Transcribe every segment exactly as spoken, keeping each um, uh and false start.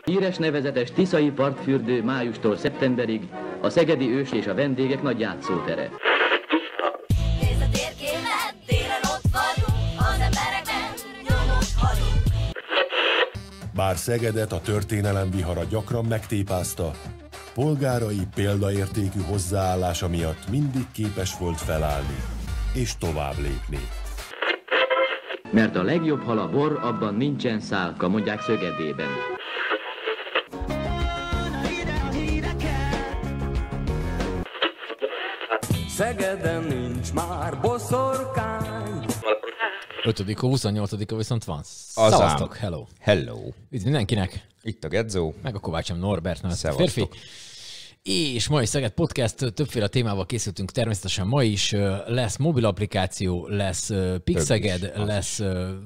Híres nevezetes tiszai partfürdő májustól szeptemberig a szegedi ős és a vendégek nagy játszótere. Nézd a térképet, télen ott vagyunk, az emberekben nyomot hagyunk. Bár Szegedet a történelem vihara gyakran megtépázta, polgárai példaértékű hozzáállása miatt mindig képes volt felállni és tovább lépni. Mert a legjobb hal a bor, abban nincsen szálka, mondják Szögedében. Szegeden nincs már boszorkány. ötödike huszonnyolcadika viszont van. Azám. Szavaztok, hello. Hello. Üdv mindenkinek. Itt a Gedzó. Meg a Kovácsom Norbert nevezett Szevasztok. férfi. És mai Szeged Podcast, többféle témával készültünk természetesen ma is. Lesz mobil applikáció, lesz Pixeged, Több is, lesz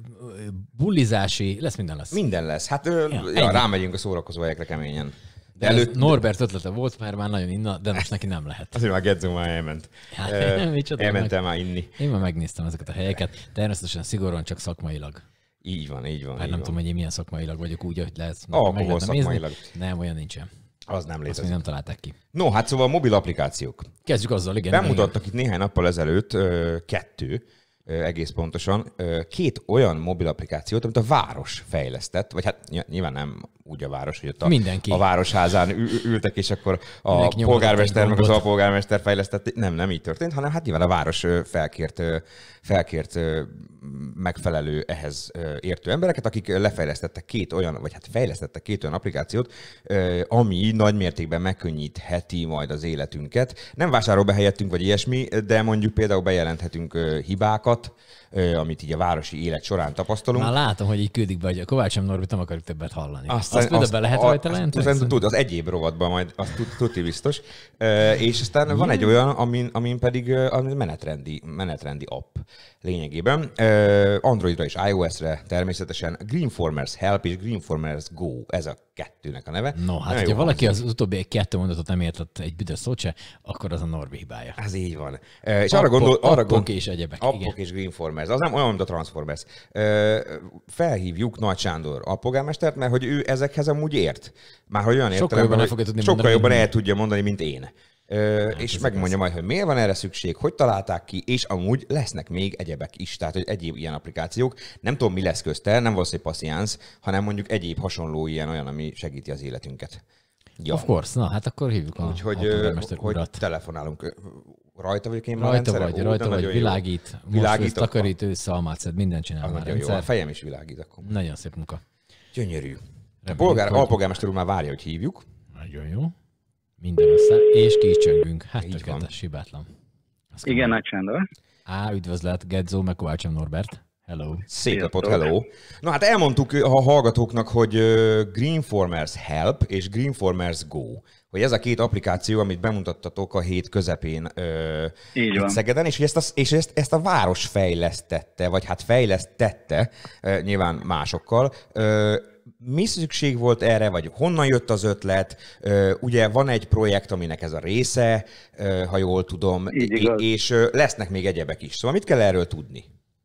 bullizási, lesz minden lesz. Minden lesz. Hát ö, Ja, ja, ennyi. rámegyünk a szórakozó helyekre keményen. De Előtt... Norbert ötlete volt, mert már nagyon inna, de most neki nem lehet. Azért már Gedzó már elment. Hát, Ö, micsoda, Elmentem meg... már inni. Én már megnéztem ezeket a helyeket, természetesen szigorúan csak szakmailag. Így van, így van. Már így nem van. tudom, hogy én milyen szakmailag vagyok úgy, hogy lehet. Alkohol meg lehetne szakmailag. nézni. Nem, olyan nincsen. Az nem Azt létezik. még nem találták ki. No, hát szóval mobil applikációk. Kezdjük azzal, igen. Bemutattak itt néhány nappal ezelőtt ö, kettő, ö, egész pontosan, ö, két olyan mobil applikációt, amit a város fejlesztett, vagy hát ny- nyilván nem úgy a város, hogy ott a, Mindenki. a városházán ül- ültek, és akkor a Mindenki nyomozott polgármester egy meg az gombot. alpolgármester fejlesztett. Nem, nem így történt, hanem hát nyilván a város ö, felkért, ö, felkért ö, megfelelő ehhez ö, értő embereket, akik lefejlesztettek két olyan, vagy hát fejlesztettek két olyan applikációt, ö, ami nagy mértékben megkönnyítheti majd az életünket. Nem vásárolba helyettünk, vagy ilyesmi, de mondjuk például bejelenthetünk ö, hibákat, ö, amit így a városi élet során tapasztalunk. Már látom, hogy így küldik be, hogy a Kovácsom Norbit nem akarjuk többet hallani. Azt, Aztán- azt például be lehet a- rajta azt- lenteni? azt- Tud, az egyéb rovatban majd, azt tud- tuti biztos. Ö, És aztán van egy olyan, amin, amin pedig ö, ami menetrendi, menetrendi app lényegében. Ö, Androidra és iOS-re természetesen Greenformers Help és Greenformers Go, ez a kettőnek a neve. No, hát Nagyon ha jó valaki hangzik. az utóbbi egy kettő mondatot nem értett egy büdös szót se, akkor az a Norbi hibája. Ez így van. Ö, És arra gondol, arra appok gondol, és egyebek. Appok Igen. és Greenformers. Az nem olyan, mint a Transformers. Ö, Felhívjuk Nagy Sándor alpolgármestert, mert hogy ő ezekhez amúgy ért. Már hogy olyan Sokkal értelemben, jobban el hogy fogja tudni sokkal mondani, jobban mint el tudja mondani, mint én. Ö, és ez megmondja igaz. majd, hogy miért van erre szükség, hogy találták ki, és amúgy lesznek még egyebek is, tehát hogy egyéb ilyen applikációk. Nem tudom, mi lesz közte, nem valószínűleg passziánsz, hanem mondjuk egyéb hasonló ilyen olyan, ami segíti az életünket. Ja. Of course, na hát akkor hívjuk a Úgyhogy ö, alpolgármester hogy urat. telefonálunk. Ö, Rajta vagyok én már a Rajta rendszeren? vagy, Ó, rajta de vagy, nagyon jó. világít, Világít, most takarít, ősz, almát szed, mindent csinál Ah, már nagyon jó, a rendszer. fejem is világít akkor. Nagyon szép munka. Gyönyörű. A Reméljük, polgár, hogy- alpolgármester úr már várja, hogy hívjuk. Nagyon jó. Minden össze, és ki is csöngünk. Hát Így van. tökéletes, hibátlan. Azt Igen, Nagy Sándor. Á, üdvözlet, Gedzó, meg Kovácsom Norbert. Hello. Szép Sziasztok. napot, hello! Na hát elmondtuk a hallgatóknak, hogy ö, Greenformers Help és Greenformers Go. Hogy ez a két applikáció, amit bemutattatok a hét közepén ö, Így itt van. Szegeden, és, hogy ezt a, és ezt, ezt a város fejlesztette, vagy hát fejlesztette, ö, nyilván másokkal. Ö, Mi szükség volt erre, vagy honnan jött az ötlet? Ö, Ugye van egy projekt, aminek ez a része, ö, ha jól tudom, Így és, igaz. és ö, lesznek még egyebek is. Szóval mit kell erről tudni?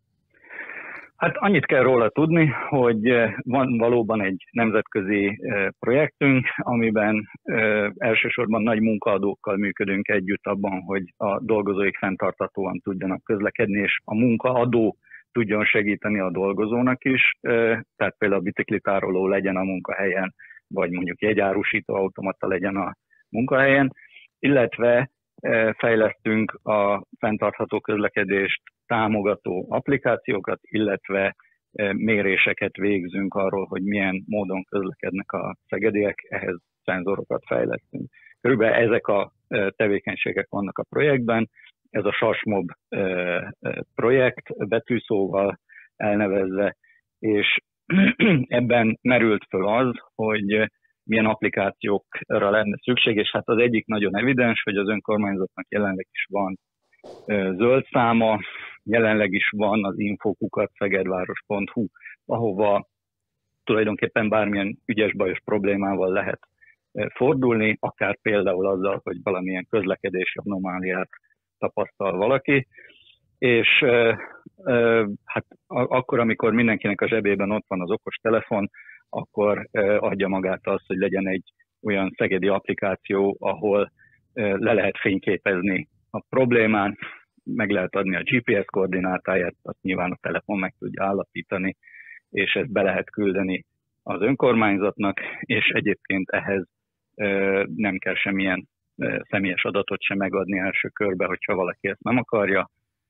Hát annyit kell róla tudni, hogy eh, van valóban egy nemzetközi eh, projektünk, amiben eh, elsősorban nagy munkaadókkal működünk együtt abban, hogy a dolgozóik fenntarthatóan tudjanak közlekedni, és a munkaadó tudjon segíteni a dolgozónak is. Eh, Tehát például a biciklitároló legyen a munkahelyen, vagy mondjuk jegyárusító automata legyen a munkahelyen, illetve eh, fejlesztünk a fenntartható közlekedést támogató applikációkat, illetve eh, méréseket végzünk arról, hogy milyen módon közlekednek a szegediek, ehhez szenzorokat fejlesztünk. Körülbelül ezek a eh, tevékenységek vannak a projektben. Ez a SASMOB eh, eh, projekt betűszóval elnevezve, és ebben merült föl az, hogy eh, milyen applikációkra lenne szükség, és hát az egyik nagyon evidens, hogy az önkormányzatnak jelenleg is van ö, zöld száma, jelenleg is van az infokukat szegedváros pont hu, ahova tulajdonképpen bármilyen ügyes bajos problémával lehet ö, fordulni, akár például azzal, hogy valamilyen közlekedési anomáliát tapasztal valaki, és ö, ö, hát a- akkor, amikor mindenkinek a zsebében ott van az okos telefon, akkor adja magát azt, hogy legyen egy olyan szegedi applikáció, ahol le lehet fényképezni a problémán, meg lehet adni a gé pé es koordinátáját, azt nyilván a telefon meg tudja állapítani, és ezt be lehet küldeni az önkormányzatnak, és egyébként ehhez nem kell semmilyen személyes adatot sem megadni első körbe, hogyha valaki ezt nem akarja.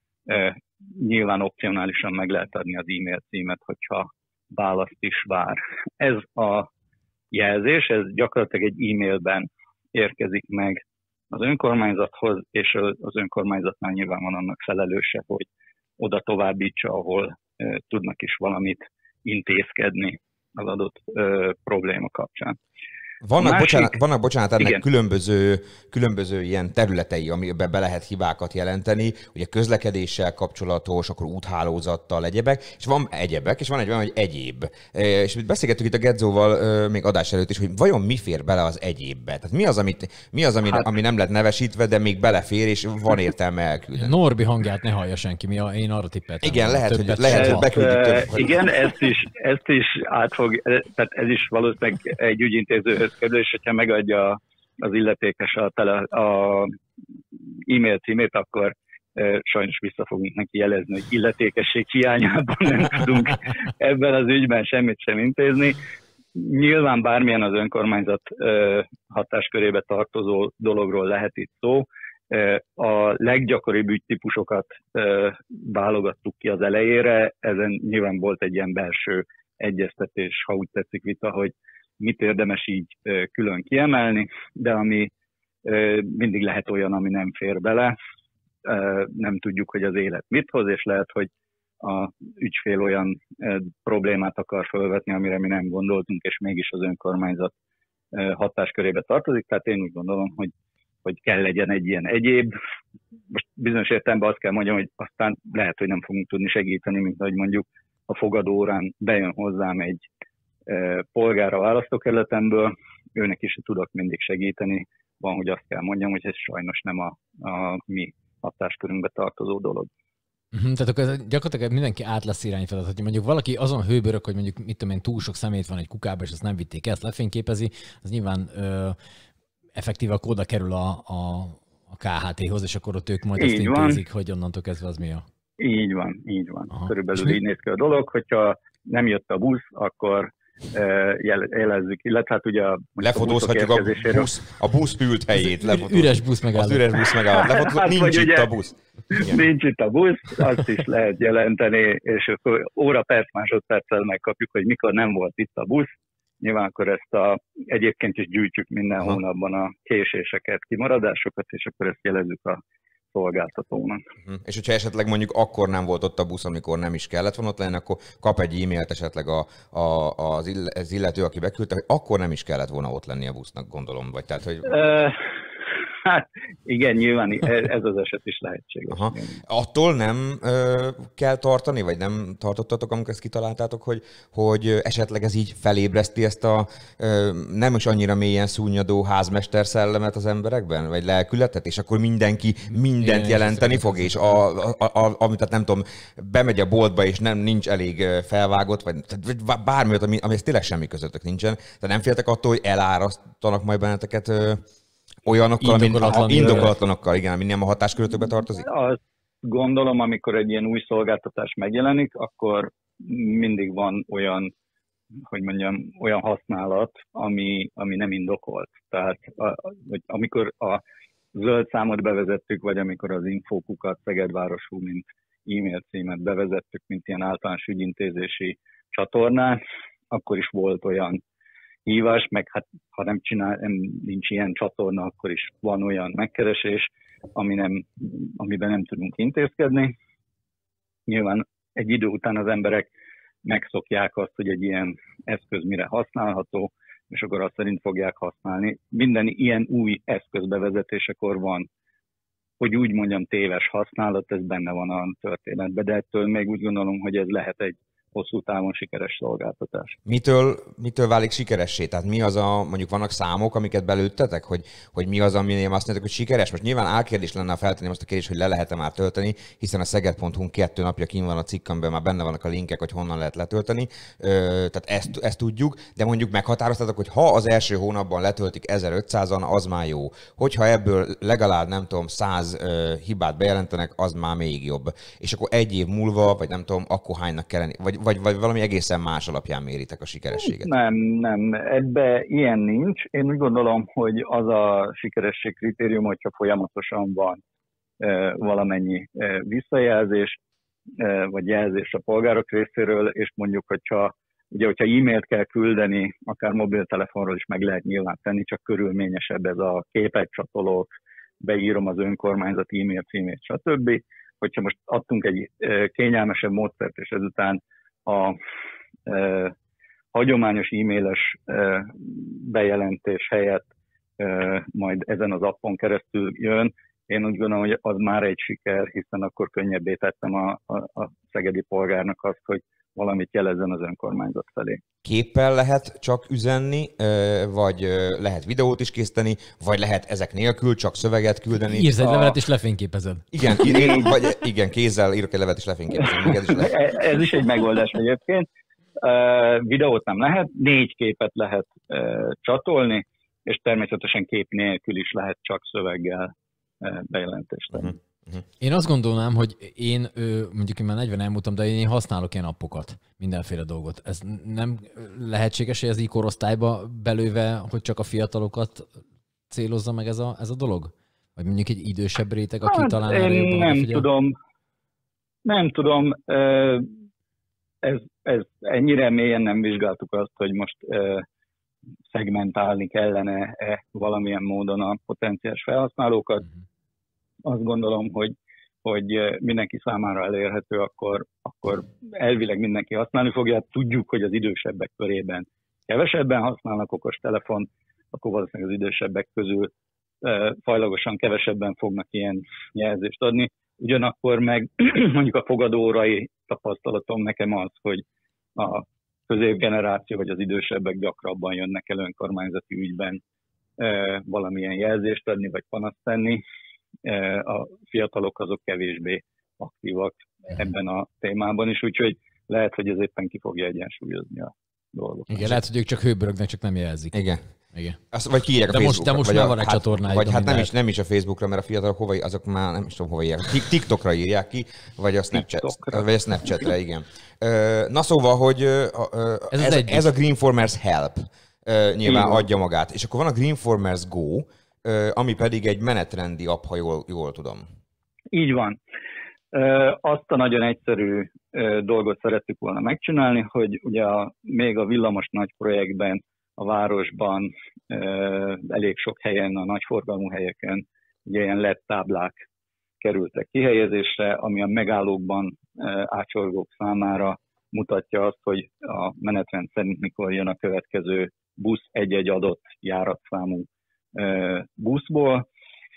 Nyilván opcionálisan meg lehet adni az e-mail címet, hogyha választ is vár. Ez a jelzés, ez gyakorlatilag egy e-mailben érkezik meg az önkormányzathoz, és az önkormányzatnál nyilván van annak felelőse, hogy oda továbbítsa, ahol e, tudnak is valamit intézkedni az adott e, probléma kapcsán. Vannak, másik, bocsánat, vannak, bocsánat, ennek különböző, különböző ilyen területei, amiben be lehet hibákat jelenteni, ugye közlekedéssel kapcsolatos, akkor úthálózattal, egyebek, és van egyebek, és van egy olyan, hogy egyéb. És beszélgettük itt a Gedzóval még adás előtt is, hogy vajon mi fér bele az egyébbe? Tehát mi az, amit, mi az ami, hát, ami nem lett nevesítve, de még belefér, és van értelme elküldeni? Norbi hangját ne hallja senki, mi a, én arra tippeltem. Igen, lehet, hogy, lehet, hogy beküldjük több. Igen, ezt is, ezt is átfog, tehát ez is valószínűleg egy ügyintéző kerül, és hogyha megadja az illetékes a, tele, a e-mail címét, akkor e, sajnos vissza fogunk neki jelezni, hogy illetékesség hiányában nem tudunk ebben az ügyben semmit sem intézni. Nyilván bármilyen az önkormányzat e, hatáskörébe tartozó dologról lehet itt szó. E, a leggyakoribb ügytípusokat e, válogattuk ki az elejére, ezen nyilván volt egy ilyen belső egyeztetés, ha úgy tetszik vita, hogy mit érdemes így külön kiemelni, de ami mindig lehet olyan, ami nem fér bele, nem tudjuk, hogy az élet mit hoz, és lehet, hogy az ügyfél olyan problémát akar felvetni, amire mi nem gondoltunk, és mégis az önkormányzat hatáskörébe tartozik, tehát én úgy gondolom, hogy, hogy kell legyen egy ilyen egyéb. Most bizonyos értelemben azt kell mondjam, hogy aztán lehet, hogy nem fogunk tudni segíteni, mint ahogy mondjuk a fogadórán bejön hozzám egy polgár a választókerületemből, őnek is tudok mindig segíteni. Van, hogy azt kell mondjam, hogy ez sajnos nem a, a mi hatáskörünkbe tartozó dolog. Uh-huh, tehát akkor gyakorlatilag mindenki át lesz irányítva. hogy mondjuk valaki azon hőbörög, hogy mondjuk mit tudom én, túl sok szemét van egy kukába, és azt nem vitték ezt, lefényképezi, az nyilván ö, effektíve a kóda kerül a, a, a ká há té-hoz, és akkor ott ők majd így azt intézik, hogy onnantól kezdve az mi a... Így van, így van. Aha. Körülbelül így néz ki a dolog, hogyha nem jött a busz, akkor jelezzük, illetve hát ugye a lefotózhatjuk a busz, a busz ült helyét. Üres busz megállott. Az üres busz megállott. Lefotóz, hát, nincs itt ugye, a busz. Igen. Nincs itt a busz, azt is lehet jelenteni, és akkor óra, perc, másodperccel megkapjuk, hogy mikor nem volt itt a busz. Nyilván akkor ezt a, egyébként is gyűjtjük minden Aha. hónapban a késéseket, kimaradásokat, és akkor ezt jelezzük a szolgáltatónak. Uh-huh. És hogyha esetleg mondjuk akkor nem volt ott a busz, amikor nem is kellett volna ott lenni, akkor kap egy e-mailt esetleg a, a, az illető, aki beküldte, hogy akkor nem is kellett volna ott lenni a busznak, gondolom, vagy tehát, hogy... Uh, hát igen, nyilván ez az eset is lehetséges. Aha. Attól nem ö, kell tartani, vagy nem tartottatok, amikor ezt kitaláltátok, hogy, hogy esetleg ez így felébreszti ezt a ö, nem is annyira mélyen szúnyadó házmester szellemet az emberekben, vagy lelkületet, és akkor mindenki mindent igen, jelenteni fog, és a, a, a, amit tehát nem tudom, bemegy a boltba, és nem nincs elég felvágott, vagy, vagy bármi, ami, ami tényleg semmi közöttök nincsen. Tehát nem féltek attól, hogy elárasztanak majd benneteket ö, olyanokkal, indokolatlan, indokolatlanokkal, igen, ami nem a hatáskörötökbe tartozik? Azt gondolom, amikor egy ilyen új szolgáltatás megjelenik, akkor mindig van olyan, hogy mondjam, olyan használat, ami, ami nem indokolt. Tehát a, hogy amikor a zöld számot bevezettük, vagy amikor az infókukat Szegedvárosú, mint e-mail címet bevezettük, mint ilyen általános ügyintézési csatornán, akkor is volt olyan hívás, meg hát ha nem csinál, nem, nincs ilyen csatorna, akkor is van olyan megkeresés, ami nem, amiben nem tudunk intézkedni. Nyilván egy idő után az emberek megszokják azt, hogy egy ilyen eszköz mire használható, és akkor azt szerint fogják használni. Minden ilyen új eszköz bevezetésekor van, hogy úgy mondjam, téves használat, ez benne van a történetben, de ettől még úgy gondolom, hogy ez lehet egy hosszú távon sikeres szolgáltatás. Mitől, mitől válik sikeressé? Tehát mi az a, mondjuk vannak számok, amiket belőttetek, hogy, hogy mi az, aminél azt mondjátok, hogy sikeres? Most nyilván álkérdés lenne, ha feltenni azt a kérdést, hogy le lehet-e már tölteni, hiszen a szeged pont hu kettő napja kín van a cikk, amiben már benne vannak a linkek, hogy honnan lehet letölteni. Ö, tehát ezt, ezt tudjuk, de mondjuk meghatároztatok, hogy ha az első hónapban letöltik ezerötszázan, az már jó. Hogyha ebből legalább, nem tudom, száz ö, hibát bejelentenek, az már még jobb. És akkor egy év múlva, vagy nem tudom, akkor hánynak kellene, vagy, vagy, vagy valami egészen más alapján méritek a sikerességet? Nem, nem, ebbe ilyen nincs. Én úgy gondolom, hogy az a sikeresség kritérium, hogyha folyamatosan van e, valamennyi e, visszajelzés, e, vagy jelzés a polgárok részéről, és mondjuk, hogyha ugye, hogyha e-mailt kell küldeni, akár mobiltelefonról is meg lehet nyilván tenni, csak körülményesebb ez a képet csatolok, beírom az önkormányzat e-mail címét, stb. Hogyha most adtunk egy e, kényelmesebb módszert, és ezután a e, hagyományos e-mailes e, bejelentés helyett e, majd ezen az appon keresztül jön, én úgy gondolom, hogy az már egy siker, hiszen akkor könnyebbé tettem a, a, a szegedi polgárnak azt, hogy valamit jelezzen az önkormányzat felé. Képpel lehet csak üzenni, vagy lehet videót is készíteni, vagy lehet ezek nélkül csak szöveget küldeni. Írsz egy a... levelet és lefényképezed. Igen, én, vagy, igen, kézzel írok egy levelet és lefényképezem. Ez is, lehet. Ez is egy megoldás egyébként. Uh, videót nem lehet, négy képet lehet uh, csatolni, és természetesen kép nélkül is lehet csak szöveggel uh, bejelentést tenni. Uh-huh. Uh-huh. Én azt gondolnám, hogy én, mondjuk én már negyven elmúltam, de én használok ilyen appokat, mindenféle dolgot. Ez nem lehetséges, hogy az i-korosztályba belőve, hogy csak a fiatalokat célozza meg ez a, ez a dolog? Vagy mondjuk egy idősebb réteg, aki hát talán erre jobban nem odafigyel? tudom. Nem tudom. Ez, ez ennyire mélyen nem vizsgáltuk azt, hogy most szegmentálni kellene valamilyen módon a potenciális felhasználókat. Uh-huh. Azt gondolom, hogy, hogy mindenki számára elérhető, akkor, akkor elvileg mindenki használni fogja. Tudjuk, hogy az idősebbek körében kevesebben használnak okostelefon, akkor valószínűleg az idősebbek közül e, fajlagosan kevesebben fognak ilyen jelzést adni. Ugyanakkor meg mondjuk a fogadóórai tapasztalatom nekem az, hogy a középgeneráció vagy az idősebbek gyakrabban jönnek el önkormányzati ügyben e, valamilyen jelzést adni, vagy panaszt tenni. A fiatalok azok kevésbé aktívak ebben a témában is, úgyhogy lehet, hogy ez éppen ki fogja egyensúlyozni a dolgot. Igen, lehet, hogy ők csak hőbörögnek, csak nem jelzik. Igen. Igen. Azt, vagy kiírják a de Facebookra. Most, de most már van egy hát, csatornájuk. Vagy hát nem is, nem is a Facebookra, mert a fiatalok hova, azok már nem is tudom hova írják. TikTokra írják ki, vagy a, Snapchat, vagy a Snapchatre, igen. Na szóval, hogy ez, ez, ez a Greenformers Help nyilván adja magát. És akkor van a Greenformers Go, ami pedig egy menetrendi app, ha jól, jól tudom. Így van. Azt a nagyon egyszerű dolgot szerettük volna megcsinálni, hogy ugye a, még a villamos nagy projektben, a városban, elég sok helyen, a nagyforgalmú helyeken ugye ilyen el é dé táblák kerültek kihelyezésre, ami a megállókban átsorgók számára mutatja azt, hogy a menetrend szerint mikor jön a következő busz egy-egy adott járatszámú buszból,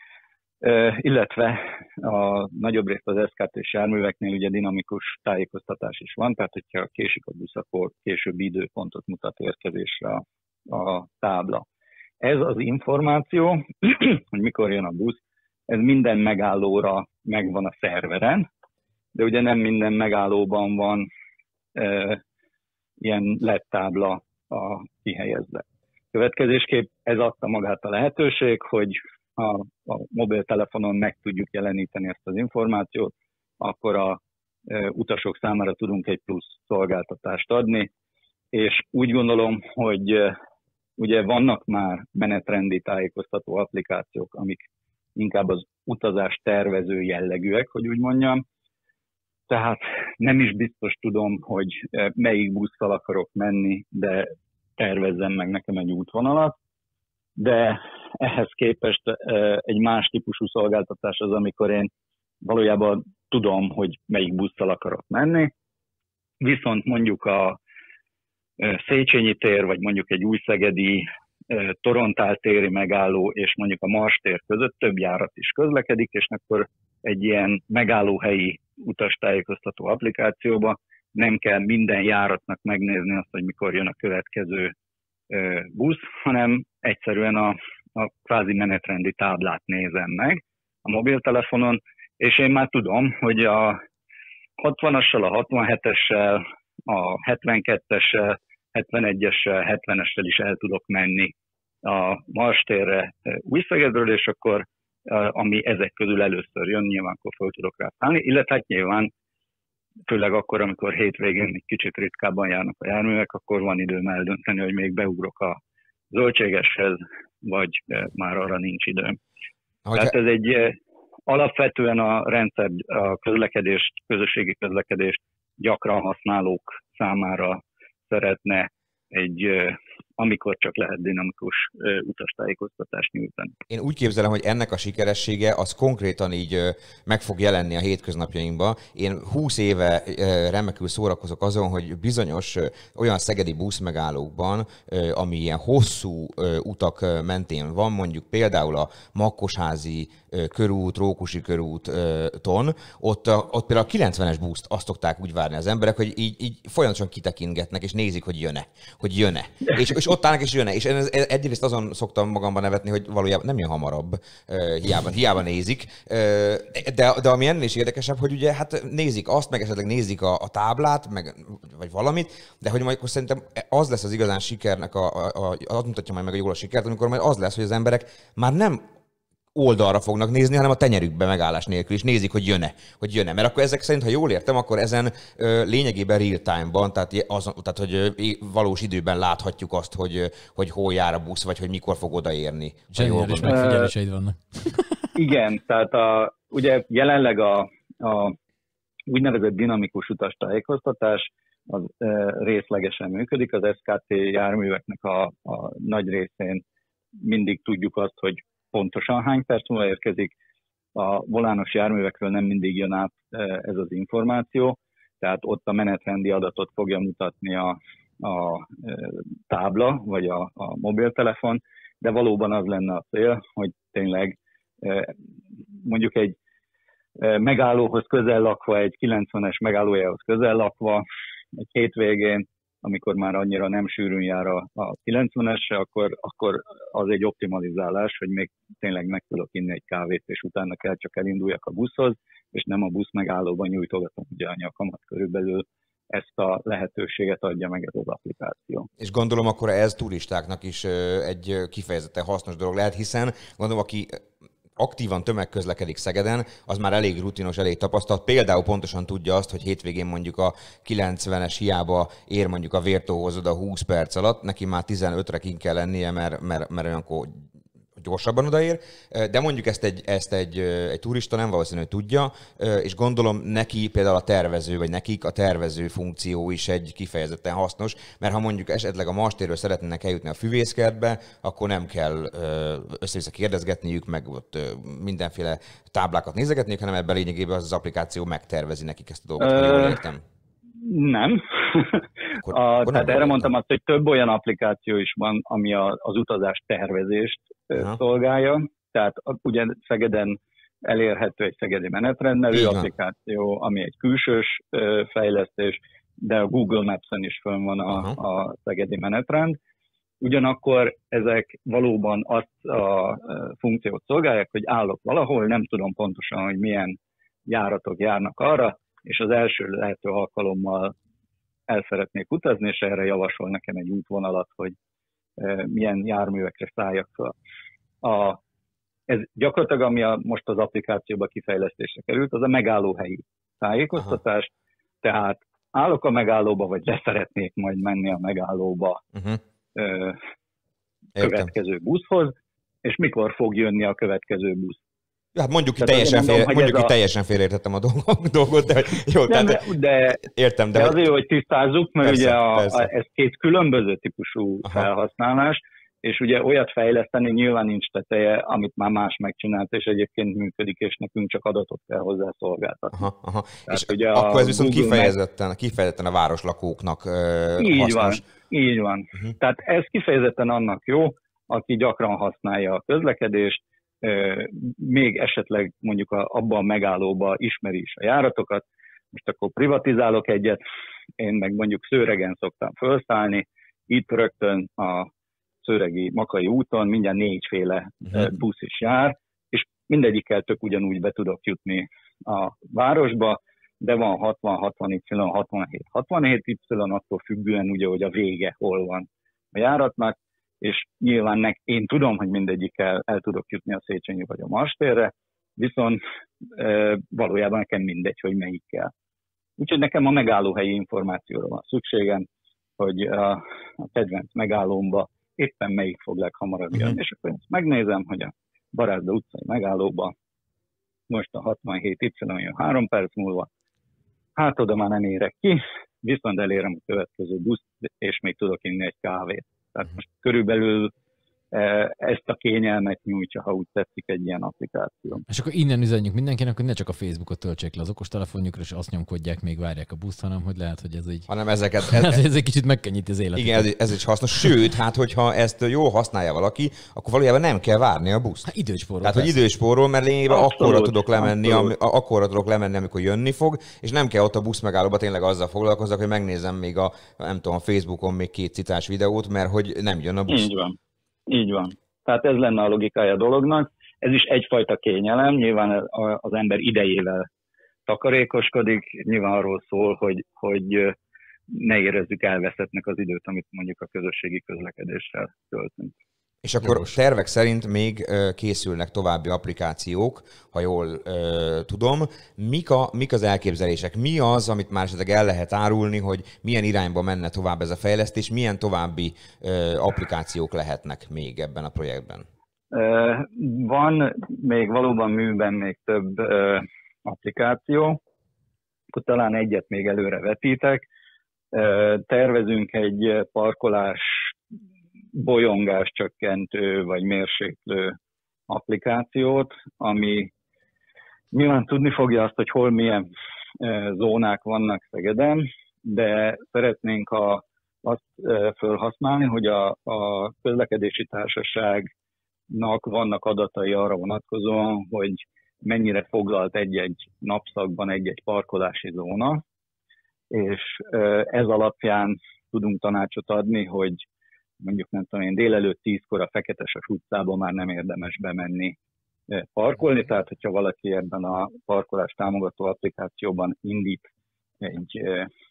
illetve a nagyobb részt az es ká té-s járműveknél ugye dinamikus tájékoztatás is van, tehát hogyha késik a busz, akkor későbbi időpontot mutat érkezésre a, a tábla. Ez az információ, hogy mikor jön a busz, ez minden megállóra megvan a szerveren, de ugye nem minden megállóban van e, ilyen el é dé tábla a kihelyezve. Következésképp ez adta magát a lehetőség, hogy ha a mobiltelefonon meg tudjuk jeleníteni ezt az információt, akkor a e, utasok számára tudunk egy plusz szolgáltatást adni, és úgy gondolom, hogy e, ugye vannak már menetrendi tájékoztató applikációk, amik inkább az utazás tervező jellegűek, hogy úgy mondjam. Tehát nem is biztos tudom, hogy melyik busszal akarok menni, de tervezzem meg nekem egy útvonalat. De ehhez képest egy más típusú szolgáltatás az, amikor én valójában tudom, hogy melyik busszal akarok menni. Viszont mondjuk a Széchenyi tér, vagy mondjuk egy újszegedi Torontál téri megálló és mondjuk a Mars tér között több járat is közlekedik, és akkor egy ilyen megállóhelyi utastájékoztató applikációba nem kell minden járatnak megnézni azt, hogy mikor jön a következő busz, hanem egyszerűen a, a kvázi menetrendi táblát nézem meg a mobiltelefonon, és én már tudom, hogy a hatvanassal, a hatvanhetessel, a hetvenkettessel, hetvenegyessel, hetvenessel is el tudok menni a Marstérre Újszegedről, és akkor ami ezek közül először jön, nyilván akkor föl tudok rá szállni, illetve hát nyilván főleg akkor, amikor hétvégén egy kicsit ritkábban járnak a járművek, akkor van időm eldönteni, hogy még beugrok a zöldségeshez, vagy már arra nincs időm. Ahogy Tehát ez egy alapvetően a rendszer, a közlekedést, közösségi közlekedést gyakran használók számára szeretne egy, amikor csak lehet dinamikus utastájékoztatást nyújtani. Én úgy képzelem, hogy ennek a sikeressége az konkrétan így meg fog jelenni a hétköznapjainkban. Én húsz éve remekül szórakozok azon, hogy bizonyos olyan szegedi buszmegállókban, ami ilyen hosszú utak mentén van, mondjuk például a Makkosházi körút, Rókusi körúton, ott, ott például a kilencvenes buszt azt szokták úgy várni az emberek, hogy így, így folyamatosan kitekintgetnek, és nézik, hogy jön-e, hogy jön-e. És, és ott állnak, és jön-e. És ez, egyrészt azon szoktam magamban nevetni, hogy valójában nem jön hamarabb, hiába, hiába nézik. De, de ami ennél is érdekesebb, hogy ugye hát nézik azt, meg esetleg nézik a, a táblát, meg, vagy valamit, de hogy majd akkor szerintem az lesz az igazán sikernek, a, a, a, az mutatja majd meg a jól a sikert, amikor majd az lesz, hogy az emberek már nem oldalra fognak nézni, hanem a tenyerükbe megállás nélkül, és nézik, hogy jön-e, hogy jön-e. Mert akkor ezek szerint, ha jól értem, akkor ezen ö, lényegében real-time-ban, tehát, az, tehát hogy ö, valós időben láthatjuk azt, hogy, hogy hol jár a busz, vagy hogy mikor fog odaérni. Zseniális megfigyeléseid vannak. Igen, tehát a, ugye jelenleg a, a úgynevezett dinamikus utastájékoztatás az e, részlegesen működik. Az es ká té járműveknek a, a nagy részén mindig tudjuk azt, hogy pontosan hány perc múlva érkezik. A volános járművekről nem mindig jön át ez az információ, tehát ott a menetrendi adatot fogja mutatni a, a tábla, vagy a, a mobiltelefon, de valóban az lenne a cél, hogy tényleg mondjuk egy megállóhoz közel lakva, egy kilencvenes megállójához közel lakva, egy hétvégén, amikor már annyira nem sűrűn jár a, a kilencvenesre, akkor, akkor az egy optimalizálás, hogy még tényleg meg tudok inni egy kávét, és utána kell csak elinduljak a buszhoz, és nem a busz megállóban nyújtogatom ugye a nyakamat körülbelül. Ezt a lehetőséget adja meg ez az applikáció. És gondolom akkor ez turistáknak is egy kifejezetten hasznos dolog lehet, hiszen gondolom, aki aktívan tömegközlekedik Szegeden, az már elég rutinos, elég tapasztalt. Például pontosan tudja azt, hogy hétvégén mondjuk a kilencvenes hiába ér mondjuk a Vértóhoz oda húsz perc alatt, neki már tizenötre kint kell lennie, mert, mert, mert olyankor gyorsabban odaér, de mondjuk ezt egy, ezt egy, egy turista nem valószínű, hogy tudja, és gondolom neki például a tervező, vagy nekik a tervező funkció is egy kifejezetten hasznos, mert ha mondjuk esetleg a Marstérről szeretnének eljutni a Füvészkertbe, akkor nem kell össze-vissza kérdezgetniük, meg ott mindenféle táblákat nézegetniük, hanem ebben lényegében az, az applikáció megtervezi nekik ezt a dolgot, ha jól értem. Nem. Akkor, a, akkor tehát nem erre mondtam azt, hogy több olyan applikáció is van, ami a, az utazás tervezést Aha. szolgálja. Tehát ugye Szegeden elérhető egy szegedi menetrend nevű applikáció, ami egy külsős fejlesztés, de a Google Maps-en is fönn van a, a szegedi menetrend. Ugyanakkor ezek valóban azt a funkciót szolgálják, hogy állok valahol, nem tudom pontosan, hogy milyen járatok járnak arra, és az első lehető alkalommal el szeretnék utazni, és erre javasol nekem egy útvonalat, hogy e, milyen járművekre szálljak fel. A, ez gyakorlatilag, ami a, most az applikációba kifejlesztésre került, az a megállóhelyi tájékoztatás. Aha. Tehát állok a megállóba, vagy le szeretnék majd menni a megállóba uh-huh. e, következő buszhoz, és mikor fog jönni a következő busz. Hát mondjuk ki teljesen, fél, mondjuk ki a... teljesen félreértettem a dolgot, de jó, nem, tehát, de, értem. De, de azért, hogy tisztázzuk, mert persze, ugye a, a, ez két különböző típusú Aha. felhasználás, és ugye olyat fejleszteni nyilván nincs teteje, amit már más megcsinált, és egyébként működik, és nekünk csak adatot kell hozzá szolgáltatni. Aha, aha. És ugye akkor ez viszont kifejezetten, meg... kifejezetten a városlakóknak uh, így hasznos. Van, így van. Uh-huh. Tehát ez kifejezetten annak jó, aki gyakran használja a közlekedést, még esetleg mondjuk a, abban a megállóban ismeri is a járatokat, most akkor privatizálok egyet, én meg mondjuk Szőregen szoktam felszállni, itt rögtön a szőregi Makai úton mindjárt négyféle uh-huh. busz is jár, és mindegyikkel tök ugyanúgy be tudok jutni a városba, de van hatvan, hatvan Y, hatvanhét, hatvanhét Y, attól függően ugye, hogy a vége hol van a járatnak, és nyilván nek, én tudom, hogy mindegyikkel el tudok jutni a Széchenyi vagy a Marstérre, viszont e, valójában nekem mindegy, hogy melyikkel. Úgyhogy nekem a megállóhelyi információra van szükségem, hogy a, a kedvenc megállómba éppen melyik fog leghamarabb jönni, uh-huh. és akkor ezt megnézem, hogy a Barázda utcai megállóba most a hatvanhét Y jön három perc múlva, hát oda már nem érek ki, viszont elérem a következő buszt, és még tudok inni egy kávét. Tehát most körülbelül ezt a kényelmet nyújtja, ha úgy tetszik, egy ilyen applikáció. És akkor innen üzenjük mindenkinek, hogy ne csak a Facebookot töltsék le az okostelefonjukra, és azt nyomkodják, még várják a buszt, hanem hogy lehet, hogy ez így... Hanem ezeket... Ez, ez, ez egy kicsit megkönnyíti az életet. Igen, ez, ez is hasznos. Sőt, hát hogyha ezt jól használja valaki, akkor valójában nem kell várni a buszt. Hát időspórol. Tehát, hogy időspórol, mert lényegében akkorra tudok lemenni, ami, akkorra tudok lemenni, amikor jönni fog, és nem kell ott a busz megállóba tényleg azzal foglalkozzak, hogy megnézem még a, nem tudom, a Facebookon még két citás videót, mert hogy nem jön a busz. Így van. Így van. Tehát ez lenne a logikája a dolognak. Ez is egyfajta kényelem, nyilván az ember idejével takarékoskodik, nyilván arról szól, hogy, hogy ne érezzük elveszettnek az időt, amit mondjuk a közösségi közlekedéssel töltünk. És akkor Jogos. Tervek szerint még készülnek további applikációk, ha jól uh, tudom. Mik, a, mik az elképzelések? Mi az, amit már esetleg el lehet árulni, hogy milyen irányba menne tovább ez a fejlesztés, milyen további uh, applikációk lehetnek még ebben a projektben? Uh, van még valóban műben még több uh, applikáció, akkor talán egyet még előre vetítek. Uh, tervezünk egy parkolás bolyongás csökkentő vagy mérséklő applikációt, ami nyilván tudni fogja azt, hogy hol milyen e, zónák vannak Szegeden, de szeretnénk a, azt e, felhasználni, hogy a, a közlekedési társaságnak vannak adatai arra vonatkozóan, hogy mennyire foglalt egy-egy napszakban egy-egy parkolási zóna, és e, ez alapján tudunk tanácsot adni, hogy mondjuk nem tudom én, délelőtt tízkor a Feketeses utcában már nem érdemes bemenni parkolni, tehát hogyha valaki ebben a parkolás támogató applikációban indít egy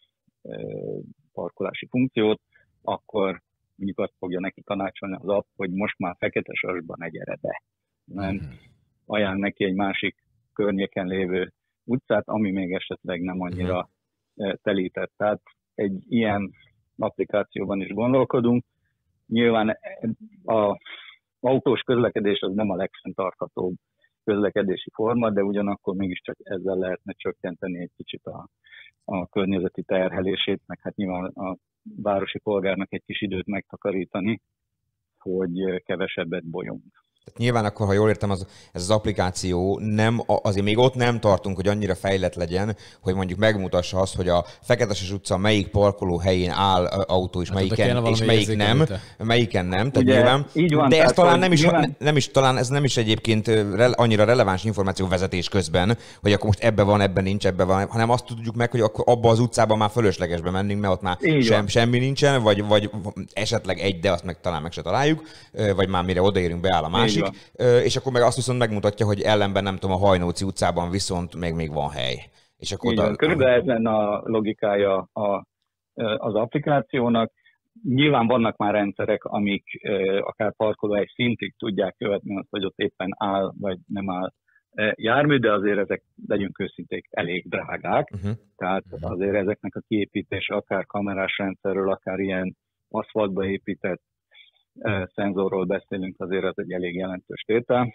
parkolási funkciót, akkor mondjuk azt fogja neki tanácsolni az app, hogy most már Feketesasban ne gyere be. Nem ajánl neki egy másik környéken lévő utcát, ami még esetleg nem annyira telített. Tehát egy ilyen applikációban is gondolkodunk. Nyilván az autós közlekedés az nem a legfenntarthatóbb közlekedési forma, de ugyanakkor mégiscsak ezzel lehetne csökkenteni egy kicsit a, a környezeti terhelését, meg hát nyilván a városi polgárnak egy kis időt megtakarítani, hogy kevesebbet bolyong. Tehát nyilván akkor, ha jól értem, az, ez az applikáció nem, azért még ott nem tartunk, hogy annyira fejlett legyen, hogy mondjuk megmutassa azt, hogy a Feketeses utca melyik parkoló helyén áll autó, és hát melyiken, és melyik nem, melyiken nem. Tehát ugye, nyilván, van, de ez talán nem is, nyilván... nem is, talán ez nem is egyébként re, annyira releváns információ vezetés közben, hogy akkor most ebben van, ebben nincs, ebben van, hanem azt tudjuk meg, hogy akkor abba az utcában már fölöslegesbe mennünk, mert ott már sem, semmi nincsen, vagy, vagy esetleg egy, de azt meg talán meg se találjuk, vagy már mire odaérünk, beáll a másik. És akkor meg azt viszont megmutatja, hogy ellenben nem tudom, a Hajnóci utcában viszont még, még van hely. És akkor oda... Körülbelül ez lenne a logikája a, az applikációnak. Nyilván vannak már rendszerek, amik akár parkolóhely szintig tudják követni azt, hogy ott éppen áll vagy nem áll jármű, de azért ezek, legyünk őszinték, elég drágák. Uh-huh. Tehát azért ezeknek a kiépítése akár kamerás rendszerről, akár ilyen aszfaltba épített szenzorról beszélünk, azért ez egy elég jelentős tétel.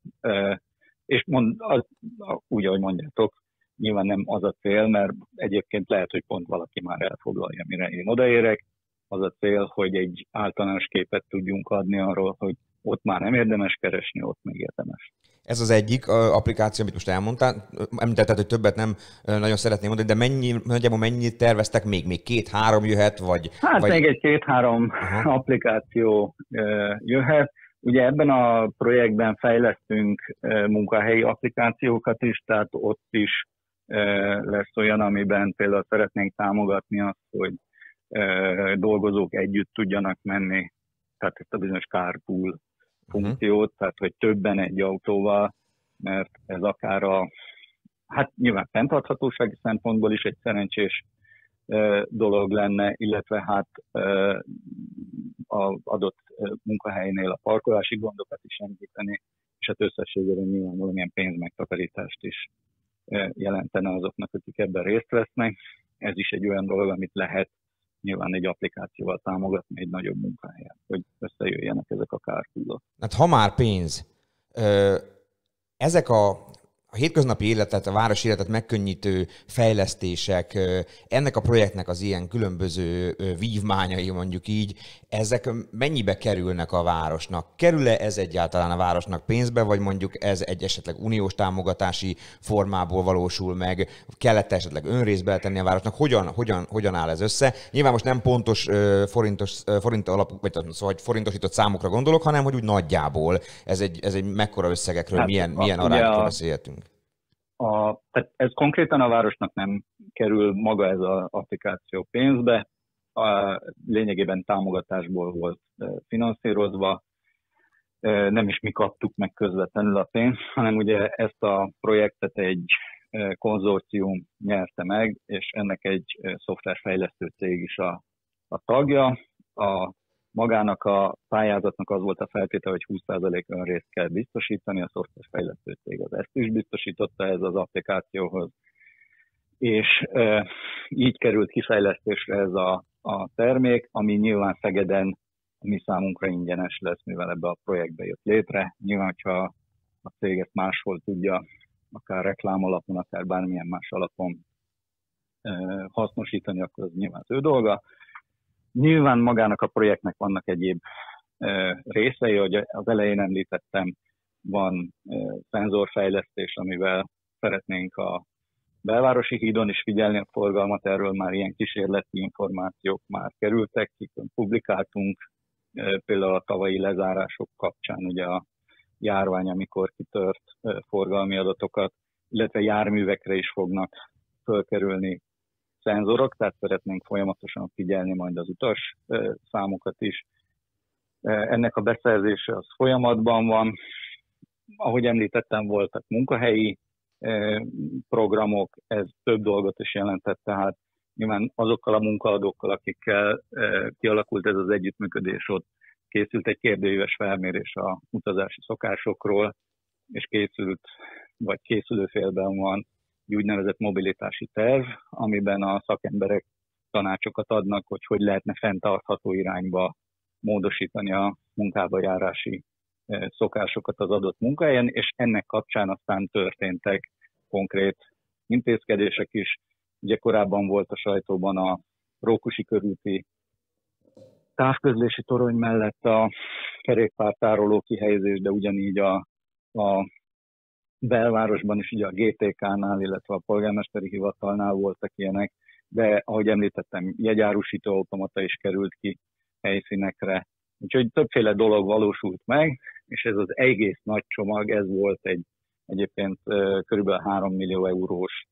És mond, az, úgy, ahogy mondjátok, nyilván nem az a cél, mert egyébként lehet, hogy pont valaki már elfoglalja, mire én odaérek. Az a cél, hogy egy általános képet tudjunk adni arról, hogy ott már nem érdemes keresni, ott még érdemes. Ez az egyik applikáció, amit most elmondtál. Említetted, hogy többet nem nagyon szeretném mondani, de mennyi, nagyjából mennyit terveztek még? Még két-három jöhet? Vagy, hát vagy... még egy két-három Aha. applikáció jöhet. Ugye ebben a projektben fejlesztünk munkahelyi applikációkat is, tehát ott is lesz olyan, amiben például szeretnénk támogatni azt, hogy dolgozók együtt tudjanak menni, tehát ezt a bizonyos carpool funkciót, uh-huh. tehát hogy többen egy autóval, mert ez akár a, hát nyilván fenntarthatósági szempontból is egy szerencsés dolog lenne, illetve hát az adott munkahelynél a parkolási gondokat is említeni, és hát összességében nyilván valamilyen pénzmegtakarítást is jelentene azoknak, akik ebben részt vesznek. Ez is egy olyan dolog, amit lehet nyilván egy applikációval támogatni egy nagyobb munkahelyen, hogy összejöjjenek ezek a carpoolok. Hát ha már pénz, ezek a A hétköznapi életet, a városi életet megkönnyítő fejlesztések, ennek a projektnek az ilyen különböző vívmányai, mondjuk így, ezek mennyibe kerülnek a városnak? Kerül-e ez egyáltalán a városnak pénzbe, vagy mondjuk ez egy esetleg uniós támogatási formából valósul meg? Kellett esetleg önrészbe tenni a városnak? Hogyan, hogyan, hogyan áll ez össze? Nyilván most nem pontos forintos, forint alapú, vagy szóval forintosított számokra gondolok, hanem hogy úgy nagyjából ez egy, ez egy mekkora összegekről, hát, milyen, milyen arányokról beszélhetünk. A, tehát ez konkrétan a városnak nem kerül maga ez az applikáció pénzbe, a, lényegében támogatásból volt finanszírozva, nem is mi kaptuk meg közvetlenül a pénzt, hanem ugye ezt a projektet egy konzorcium nyerte meg, és ennek egy szoftverfejlesztő cég is a, a tagja. A Magának a pályázatnak az volt a feltétel, hogy húsz százalék önrészt kell biztosítani, a szoftverfejlesztő cég az ezt is biztosította ez az applikációhoz. És e, így került kifejlesztésre ez a, a termék, ami nyilván Szegeden a mi számunkra ingyenes lesz, mivel ebbe a projektbe jött létre. Nyilván, hogyha a cég ezt máshol tudja, akár reklám alapon, akár bármilyen más alapon e, hasznosítani, akkor az nyilván az ő dolga. Nyilván magának a projektnek vannak egyéb e, részei, hogy az elején említettem, van e, szenzorfejlesztés, amivel szeretnénk a belvárosi hídon is figyelni a forgalmat, erről már ilyen kísérleti információk már kerültek, kikön publikáltunk, e, például a tavalyi lezárások kapcsán ugye a járvány, amikor kitört e, forgalmi adatokat, illetve járművekre is fognak fölkerülni szenzorok, tehát szeretnénk folyamatosan figyelni majd az utas számokat is. Ennek a beszerzése az folyamatban van. Ahogy említettem, voltak munkahelyi programok, ez több dolgot is jelentett, tehát nyilván azokkal a munkaadókkal, akikkel kialakult ez az együttműködés, ott készült egy kérdőíves felmérés a utazási szokásokról, és készült, vagy készülőfélben van egy úgynevezett mobilitási terv, amiben a szakemberek tanácsokat adnak, hogy hogy lehetne fenntartható irányba módosítani a munkába járási szokásokat az adott munkahelyen, és ennek kapcsán aztán történtek konkrét intézkedések is. Ugye korábban volt a sajtóban a Rókusi körúti távközlési torony mellett a kerékpártároló kihelyezés, de ugyanígy a, a belvárosban is ugye a gé té ká-nál, illetve a polgármesteri hivatalnál voltak ilyenek, de ahogy említettem, jegyárusító automata is került ki helyszínekre. Úgyhogy többféle dolog valósult meg, és ez az egész nagy csomag, ez volt egy egyébként körülbelül három millió eurós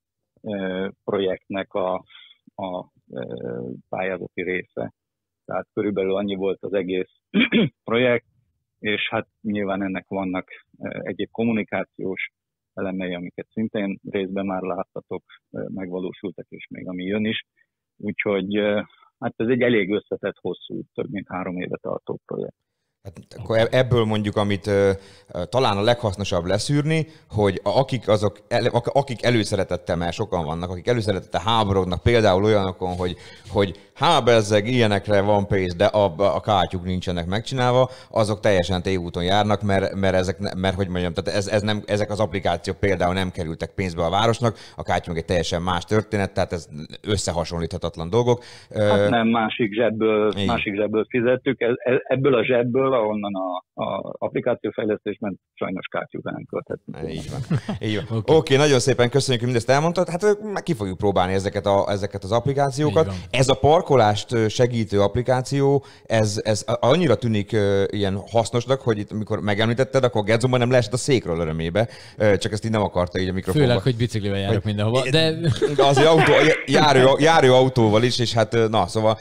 projektnek a, a pályázati része. Tehát körülbelül annyi volt az egész projekt, és hát nyilván ennek vannak egyéb kommunikációs elemei, amiket szintén részben már láttatok, megvalósultak, és még ami jön is. Úgyhogy hát ez egy elég összetett, hosszú, több mint három éve tartó projekt. Hát akkor ebből mondjuk, amit uh, talán a leghasznosabb leszűrni, hogy akik, azok, el, akik előszeretettel, mert sokan vannak, akik előszeretettel háborodnak például olyanokon, hogy, hogy hábezzeg, ilyenekre van pénz, de a, a kátyuk nincsenek megcsinálva, azok teljesen tévúton járnak, mert, mert, ezek, mert hogy mondjam, tehát ez, ez nem, ezek az applikációk például nem kerültek pénzbe a városnak, a kátyuk egy teljesen más történet, tehát ez összehasonlíthatatlan dolgok. Hát nem, másik zsebből, másik zsebből fizettük, ebből a zsebből valahonnan a, a applikációfejlesztésben sajnos kártyúra nem költhetünk. Így van. Így van. Oké, Okay. okay, nagyon szépen köszönjük, hogy mindezt elmondtad. Hát meg ki fogjuk próbálni ezeket, a, ezeket az applikációkat. Ez a parkolást segítő applikáció, ez, ez annyira tűnik uh, ilyen hasznosnak, hogy itt, amikor megemlítetted, akkor Gedzomban nem leesett a székről örömébe, uh, csak ezt így nem akarta így a mikrofonba. Főleg, hogy biciklivel járok hogy... mindenhova, de... de azért autó, járő, járő autóval is, és hát na, szóval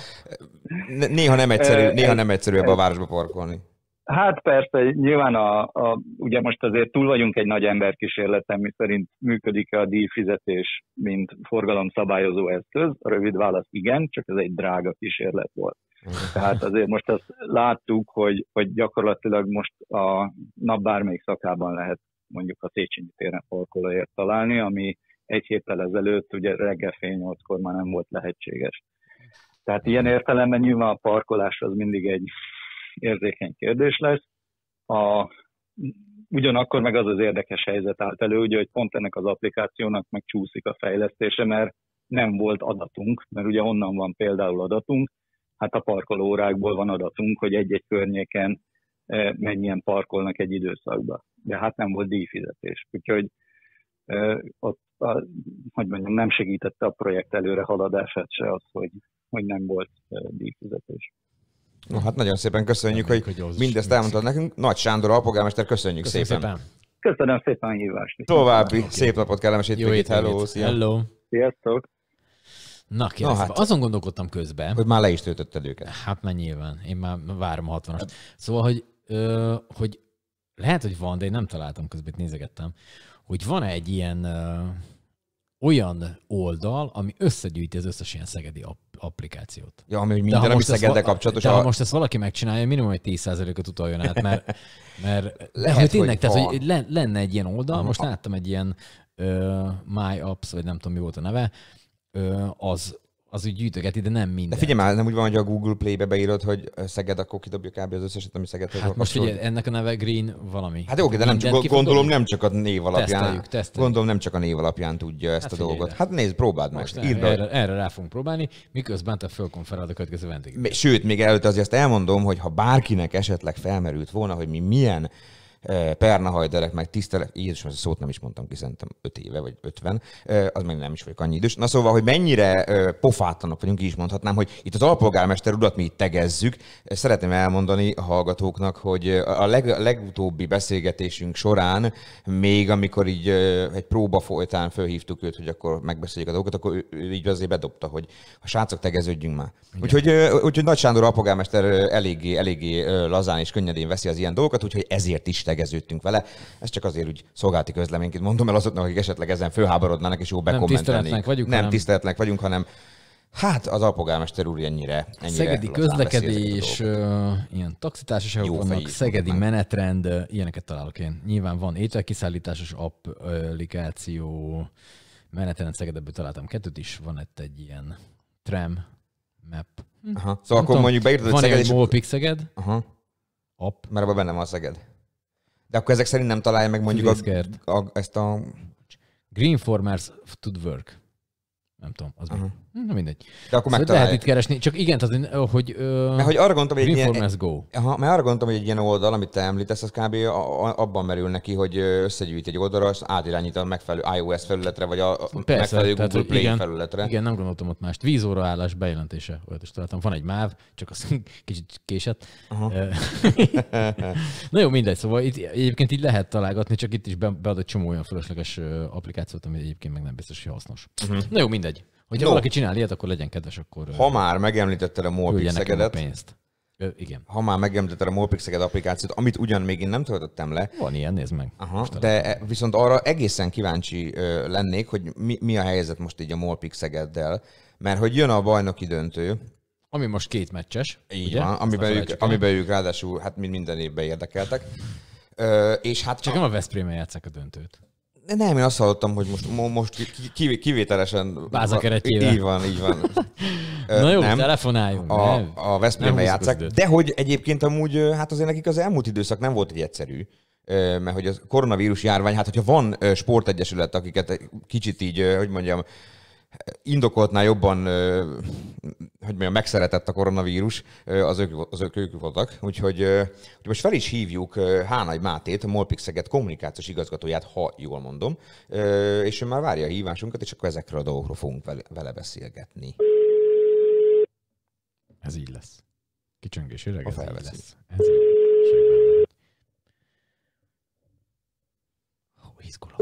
néha nem egyszerű, néha nem egyszerű ebbe a városba parkolni. Hát persze, nyilván a, a, ugye most azért túl vagyunk egy nagy emberkísérleten, mi szerint működik a díjfizetés, mint forgalomszabályozó eszköz. A rövid válasz igen, csak ez egy drága kísérlet volt. Tehát azért most azt láttuk, hogy, hogy gyakorlatilag most a nap bármelyik szakában lehet mondjuk a Széchenyi téren parkolóért találni, ami egy héttel ezelőtt ugye reggel fél nyolckor már nem volt lehetséges. Tehát ilyen értelemben nyilván a parkolás az mindig egy érzékeny kérdés lesz. A, ugyanakkor meg az az érdekes helyzet állt elő, ugye, hogy pont ennek az applikációnak meg csúszik a fejlesztése, mert nem volt adatunk, mert ugye honnan van például adatunk, hát a parkolóórákból van adatunk, hogy egy-egy környéken mennyien parkolnak egy időszakban. De hát nem volt díjfizetés. Úgyhogy ott, a, hogy mondjam, nem segítette a projekt előre haladását se az, hogy, hogy nem volt díjfizetés. No, hát nagyon szépen köszönjük, hogy, hogy mindezt elmondtad nekünk. Nagy Sándor alpolgármester, köszönjük Köszönjük szépen. szépen. Köszönöm szépen a hívást. További okay. Szép napot, kellemes hétvégét. Hello, hello. Sziasztok. Na, kérdez, hát, azon gondolkodtam közben. Hogy már le is töltötted őket. Hát már nyilván. Én már várom a hatvanast. Szóval, hogy, ö, hogy lehet, hogy van, de én nem találtam közben, itt nézegettem, hogy van egy ilyen ö, olyan oldal, ami összegyűjti az összes ilyen szegedi app, applikációt. Ja, ami minden, ami Szegeddel kapcsolatos. De ha a... most ezt valaki megcsinálja, minimum egy tíz százalékot utaljon át, mert, mert lehet, hogy tényleg, hogy tehát, hogy lenne egy ilyen oldal, most láttam egy ilyen uh, My Apps, vagy nem tudom, mi volt a neve, uh, az, az úgy gyűjtögeti, de nem minden. De figyelj már, nem úgy van, hogy a Google Play-be beírod, hogy Szeged, akkor kidobja kb. Az összeset, ami Szegedhez hát most figyelj, ennek a neve Green valami. Hát oké, de nem csak, gondolom nem csak a név alapján. Teszteljük, teszteljük. Gondolom nem csak a név alapján tudja ezt hát a dolgot. Hát nézd, próbáld meg. Erre, erre, erre rá fogunk próbálni, miközben te fölkonferálod a következő vendéget. Sőt, még előtt azért azt elmondom, hogy ha bárkinek esetleg felmerült volna, hogy mi milyen pernahajderek, meg tisztelet, Jézus, ezt a szót nem is mondtam ki, szerintem öt éve, vagy ötven, az meg nem is vagyok annyi idős. Na szóval, hogy mennyire pofátlanok vagyunk, így is mondhatnám, hogy itt az alpolgármester urat mi itt tegezzük. Szeretném elmondani a hallgatóknak, hogy a leg, legutóbbi beszélgetésünk során, még amikor így egy próba folytán fölhívtuk őt, hogy akkor megbeszéljük a dolgokat, akkor ő, ő így azért bedobta, hogy a srácok, tegeződjünk már. Úgyhogy, úgyhogy Nagy Sándor alpolgármester eléggé, eléggé lazán és könnyedén veszi az ilyen dolgokat, úgyhogy ezért is tegeződtünk vele. Ez csak azért úgy szolgálati közleményként mondom el azoknak, akik esetleg ezen fölháborodnának és jó bekommentelnék. Nem vagyunk, nem hanem... tiszteletlenek vagyunk, hanem hát az alpolgármester úr ennyire, ennyire szegedi közlekedés, uh, ilyen taxitársaságok vannak, szegedi van. Menetrend, uh, ilyeneket találok én. Nyilván van ételkiszállításos applikáció, menetrend Szegedebből találtam kettőt is, van itt egy ilyen tram map. Aha. Szóval akkor mondjuk beírtad, hogy Szeged. Van egy Molpix Szeged Aha. app. Mert abban benne van a Szeged. De akkor ezek szerint nem találja meg mondjuk a, a, ezt a... Green Farmers to Work. Nem tudom, az uh-huh. mi? Na mindegy. De akkor szóval lehet itt keresni, csak igen, tehát, hogy... Uh, mert hogy arra gondoltam, hogy Green egy Farmers ilyen, Go. Aha, mert arra gondoltam, hogy egy ilyen oldal, amit te említesz, az kb. abban merül neki, hogy összegyűjt egy oldalra, azt átirányít a megfelelő iOS felületre, vagy a persze, megfelelő tehát, Google Play igen, felületre. Igen, nem gondoltam ott mást. Vízóraállás bejelentése, olyat is találtam. Van egy MÁV, csak az kicsit késett. Na jó, mindegy, szóval itt egyébként így lehet találgatni, csak itt is bead egy csomó olyan fölösleges applikációt, ami egyébként meg nem biztos, hogy hasznos. Uh-huh. Na jó, mindegy. Hogyha no. valaki csinál ilyet, akkor legyen kedves, akkor... Ha már megemlítetted a Molpix Szegedet... pénzt. Ö, igen. Ha már megemlítetted a Molpix Szeged applikációt, amit ugyan még én nem töltöttem le. Van ilyen, nézd meg. Aha, de viszont arra egészen kíváncsi ö, lennék, hogy mi, mi a helyzet most így a Molpix Szegeddel, mert hogy jön a bajnoki döntő. Ami most két meccses. Így ugye? van, amiben ők, amiben ők ráadásul hát minden évben érdekeltek. Ö, és hát csak a... nem a Veszprémen játsszák a döntőt. Nem, én azt hallottam, hogy most, most kivételesen... Báza keretjével. Így van, így van. Na jó, nem, telefonáljunk. A, a Veszprémben játsszák, de hogy egyébként amúgy, hát azért nekik az elmúlt időszak nem volt egy egyszerű, mert hogy a koronavírus járvány, hát hogyha van sportegyesület, akiket kicsit így, hogy mondjam, indokoltnál jobban, hogy mondjam, megszeretett a koronavírus, az ők, az ők, ők voltak. Úgyhogy, úgyhogy most fel is hívjuk Hánagy Mátét, a Molpix Szeged kommunikációs igazgatóját, ha jól mondom, és ő már várja a hívásunkat, és akkor ezekről a dolgokról fogunk vele beszélgetni. Ez így lesz. Kicsöngés öreg, ez így lesz. Ez így Hú, izgulok.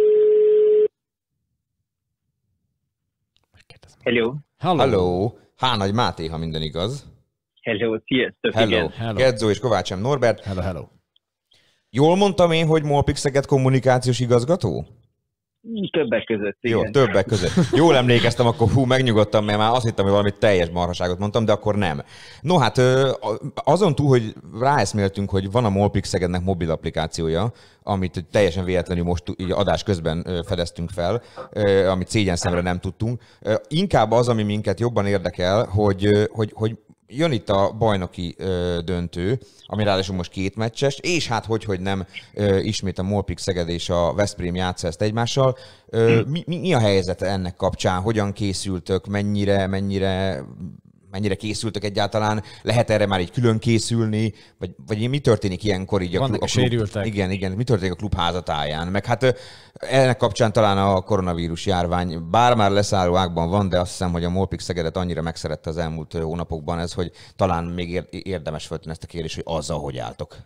Hello. Hello. Hello. Hánagy Máté, ha minden igaz. Hello, sziasztok. Hello. Igen. Hello. Gedzó és Kovács M. Norbert. Hello, hello. Jól mondtam én, hogy Molpix Szeged kommunikációs igazgató? Többek között, igen. Jó, többek között. Jól emlékeztem, akkor hú, megnyugodtam, mert már azt hittem, hogy valami teljes marhaságot mondtam, de akkor nem. No hát azon túl, hogy ráeszméltünk, hogy van a Molpix Szegednek mobil applikációja, amit teljesen véletlenül most így adás közben fedeztünk fel, amit szégyen szemre nem tudtunk. Inkább az, ami minket jobban érdekel, hogy, hogy, hogy jön itt a bajnoki ö, döntő, ami ráadásul most két meccses, és hát hogy, hogy nem ö, ismét a Molpix Szeged és a Veszprém játsza ezt egymással. Ö, mi, mi, mi a helyzet ennek kapcsán? Hogyan készültök? Mennyire, mennyire, mennyire készültök egyáltalán? Lehet erre már így külön készülni? Vagy, vagy mi történik ilyenkor így a, Vannak a klub? Igen, igen. Mi történik a klub házatáján? Meg hát ennek kapcsán talán a koronavírus járvány, bár már leszálló ágban van, de azt hiszem, hogy a Molpix Szegedet annyira megszerette az elmúlt hónapokban ez, hogy talán még érdemes feltenni ezt a kérdést, hogy azzal hogy álltok.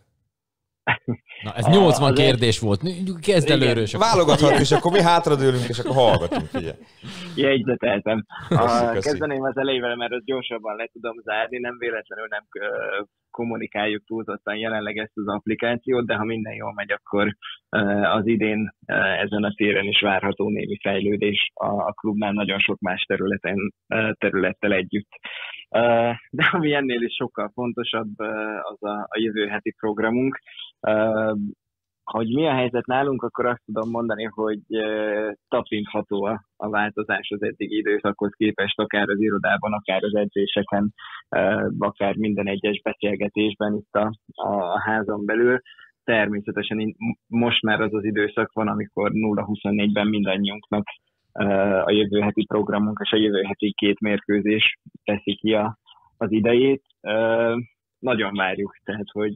Na, ez nyolcvan kérdés volt. Kezd előről. Válogathat, és akkor mi hátradőlünk, és akkor hallgatunk. Jegyzeteltem. Kezdeném az elejével, mert azt gyorsabban le tudom zárni. Nem véletlenül nem kommunikáljuk túlzottan jelenleg ezt az applikációt, de ha minden jól megy, akkor az idén ezen a téren is várható némi fejlődés a klubnál nagyon sok más területen, területtel együtt. De ami ennél is sokkal fontosabb, az a, a jövő heti programunk. Hogy mi a helyzet nálunk, akkor azt tudom mondani, hogy tapintható a, a változás az eddigi időszakhoz képest, akár az irodában, akár az edzéseken, akár minden egyes beszélgetésben itt a, a házon belül. Természetesen most már az az időszak van, amikor nulla huszonnégyben mindannyiunknak a jövő heti programunk és a jövő heti két mérkőzés teszi ki a, az idejét. Nagyon várjuk, tehát, hogy